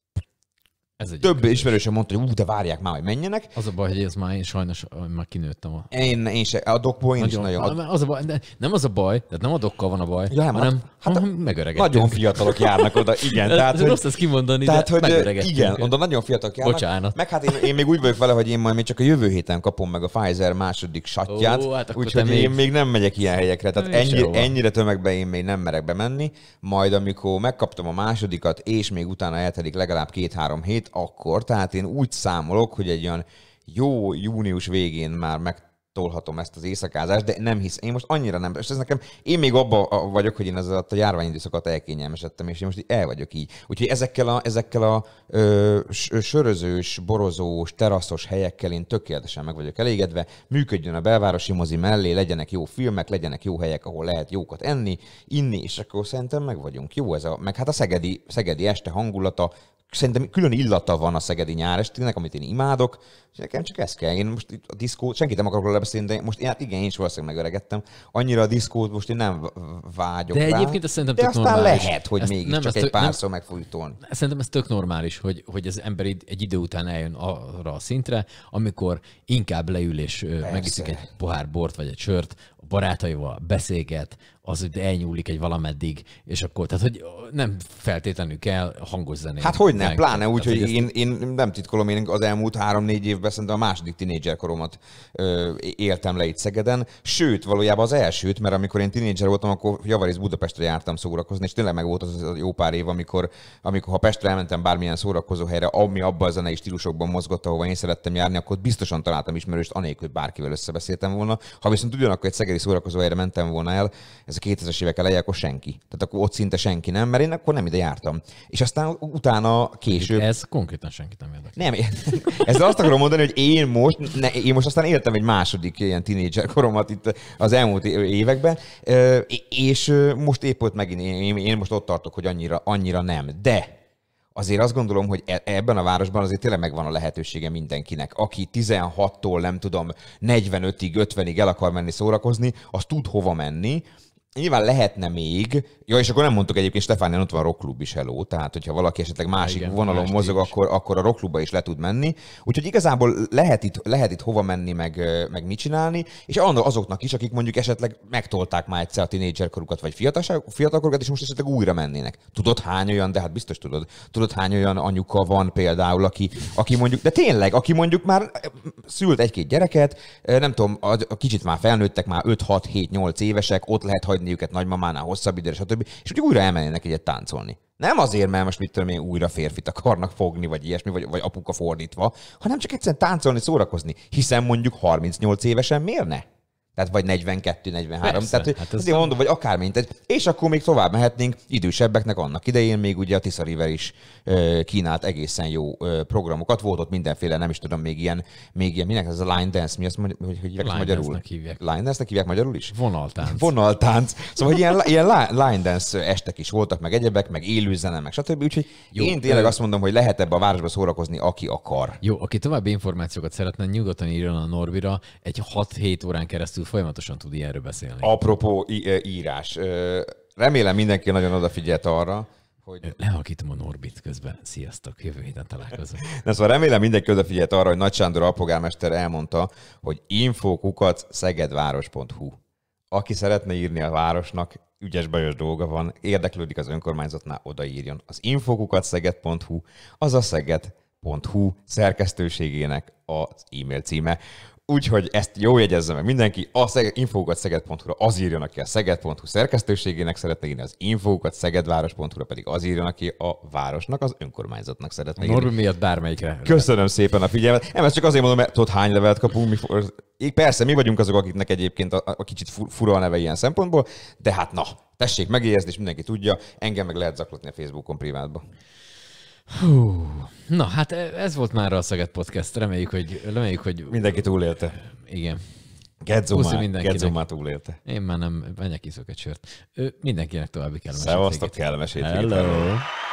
Több ismerősen mondta, hogy ú, de várják már, hogy menjenek. Az a baj, hogy ez már én sajnos már kinőttem. A... Én, én se, a dokból én nagyon, is nagyon... Az a baj, nem az a baj, tehát nem a dokkal van a baj, ja, hanem hát, megöregedtünk. Nagyon fiatalok járnak oda, igen. Tehát, hogy, rossz ezt kimondani, tehát, de hogy megöregedtünk. Igen, oda nagyon fiatalok járnak. Bocsánat. Meg hát én, én még úgy vagyok vele, hogy én majd még csak a jövő héten kapom meg a Pfizer második satját, hát úgyhogy én még nem megyek ilyen helyekre. Tehát ennyi, ennyire tömegbe én még nem merek bemenni. Majd amikor megkaptam a másodikat, és még utána eltelik legalább két-három hét, akkor tehát én úgy számolok, hogy egy olyan jó június végén már megtolhatom ezt az éjszakázást, de nem hisz. Én most annyira nem. És ez nekem, én még abban vagyok, hogy én az a járványidőszakat elkényelmesedtem, és én most el vagyok így. Úgyhogy ezekkel a, ezekkel a ö, sörözős, borozós, teraszos helyekkel én tökéletesen meg vagyok elégedve. Működjön a belvárosi mozi mellé, legyenek jó filmek, legyenek jó helyek, ahol lehet jókat enni, inni, és akkor szerintem meg vagyunk. Jó ez a, meg hát a szegedi, szegedi este hangulata, szerintem külön illata van a szegedi nyárestének, amit én imádok, és nekem csak ez kell. Én most itt a diszkót, senkit nem akarok róla beszélni, de most én, hát igen, én is valószínűleg megöregedtem. Annyira a diszkót most én nem vágyok de rá. Egyébként szerintem de tök aztán normális. lehet, hogy ezt mégis nem, csak egy tök, párszor meg fogjuk tolni. Szerintem ez tök normális, hogy, hogy az ember egy idő után eljön arra a szintre, amikor inkább leül és Persze. megiszik egy pohár bort vagy egy sört, a barátaival beszélget, az, hogy elnyúlik egy valameddig, és akkor, tehát, hogy nem feltétlenül kell hangos zenét. Hát hogy nem, pláne tehát, úgy, hogy ezt... én, én nem titkolom, én az elmúlt három-négy évben szerintem a második tinédzserkoromat éltem le itt Szegeden, sőt, valójában az elsőt, mert amikor én tinédzser voltam, akkor Javarisz Budapestre jártam szórakozni, és tényleg meg volt az, az jó pár év, amikor, amikor ha Pestre elmentem bármilyen szórakozó helyre, ami abban a zenei stílusokban mozgott, ahova én szerettem járni, akkor biztosan találtam ismerőst, anélkül, hogy bárkivel összebeszéltem volna. Ha viszont ugyanakkor egy szegedi szórakozó helyre mentem volna el, ez a kétezres évek eleje, akkor senki. Tehát akkor ott szinte senki nem, mert én akkor nem ide jártam. És aztán utána később... Ez konkrétan senkit nem érdekel. Nem, ezzel azt akarom mondani, hogy én most, ne, én most aztán éltem egy második ilyen tínédzser koromat itt az elmúlt években, és most épp ott megint én, én most ott tartok, hogy annyira, annyira nem. De azért azt gondolom, hogy ebben a városban azért tényleg megvan a lehetősége mindenkinek. Aki tizenhattól nem tudom, negyvenötig, ötvenig el akar menni szórakozni, az tud hova menni. Nyilván lehetne még, ja, és akkor nem mondtuk egyébként, Stefánián ott van a rockklub is, hello, tehát hogyha valaki esetleg másik igen, vonalon más mozog, akkor, akkor a rockklubba is le tud menni. Úgyhogy igazából lehet itt, lehet itt hova menni, meg, meg mit csinálni, és azoknak is, akik mondjuk esetleg megtolták már egyszer a tínédzserkorukat, vagy fiatalkorukat, és most esetleg újra mennének. Tudod hány olyan, de hát biztos tudod, tudod hány olyan anyuka van például, aki, aki mondjuk, de tényleg, aki mondjuk már szült egy-két gyereket, nem tudom, a kicsit már felnőttek, már öt hat hét nyolc évesek, ott lehet hagyni őket nagymamánál hosszabb időre, stb. És úgy újra elmennének egyet táncolni. Nem azért, mert most mit tudom én, újra férfit akarnak fogni, vagy ilyesmi, vagy, vagy apuka fordítva, hanem csak egyszerűen táncolni, szórakozni. Hiszen mondjuk harmincnyolc évesen miért ne? Tehát vagy negyvenkettő negyvenhárom. Persze, tehát hát azért mondom, vagy akármint. És akkor még tovább mehetnénk idősebbeknek annak idején, még ugye a Tisza River is kínált egészen jó programokat. Volt ott mindenféle, nem is tudom, még ilyen, még ilyen, minek ez a line dance, mi azt mondja, hogy hívják line magyarul? Hívják. Line dance-nek hívják magyarul is? Vonaltánc. Vonaltánc. Szóval ilyen, ilyen line dance estek is voltak, meg egyebek, meg élőzene, meg stb. Úgyhogy jó, én tényleg ö... azt mondom, hogy lehet ebbe a városba szórakozni, aki akar. Jó, aki további információkat szeretne, nyugodtan írjon a Norbira, egy hat-hét órán keresztül folyamatosan tud ilyenről beszélni. Apropó írás. Remélem mindenki nagyon odafigyelt arra, hogy... Lehalkítom a Norbit közben. Sziasztok, jövő héten találkozunk. Na, szóval remélem mindenki odafigyelt arra, hogy Nagy Sándor alpolgármester elmondta, hogy info kukac szegedváros pont hu. Aki szeretne írni a városnak, ügyes bajos dolga van, érdeklődik az önkormányzatnál, odaírjon. Az info kukac szeged pont hu, az a szeged pont hu szerkesztőségének az e-mail címe. Úgyhogy ezt jó jegyezze meg mindenki, a info kukac szeged pont hu-ra az írjon, aki a szeged pont hu szerkesztőségének szeretne írni, az info kukac szegedváros pont hu-ra pedig az írjon, aki a városnak, az önkormányzatnak szeretne írni. Norbi miatt bármelyikre. Köszönöm szépen a figyelmet. Nem, ezt csak azért mondom, mert tudod, hány levelet kapunk. Mi for... Persze, mi vagyunk azok, akiknek egyébként a, a kicsit fura a neve ilyen szempontból, de hát na, tessék megjegyezni, és mindenki tudja, engem meg lehet zaklatni a Facebookon privátba. Hú, na hát ez volt már a Szeged Podcast. Reméljük, hogy... Reméljük, hogy... Mindenki túlélte. Igen. Gedzó már túlélte. Én már nem, menjek iszok egy sört. Mindenkinek további kellemes hétvégét. Szevasztok, kellemes hétvégét. Hello.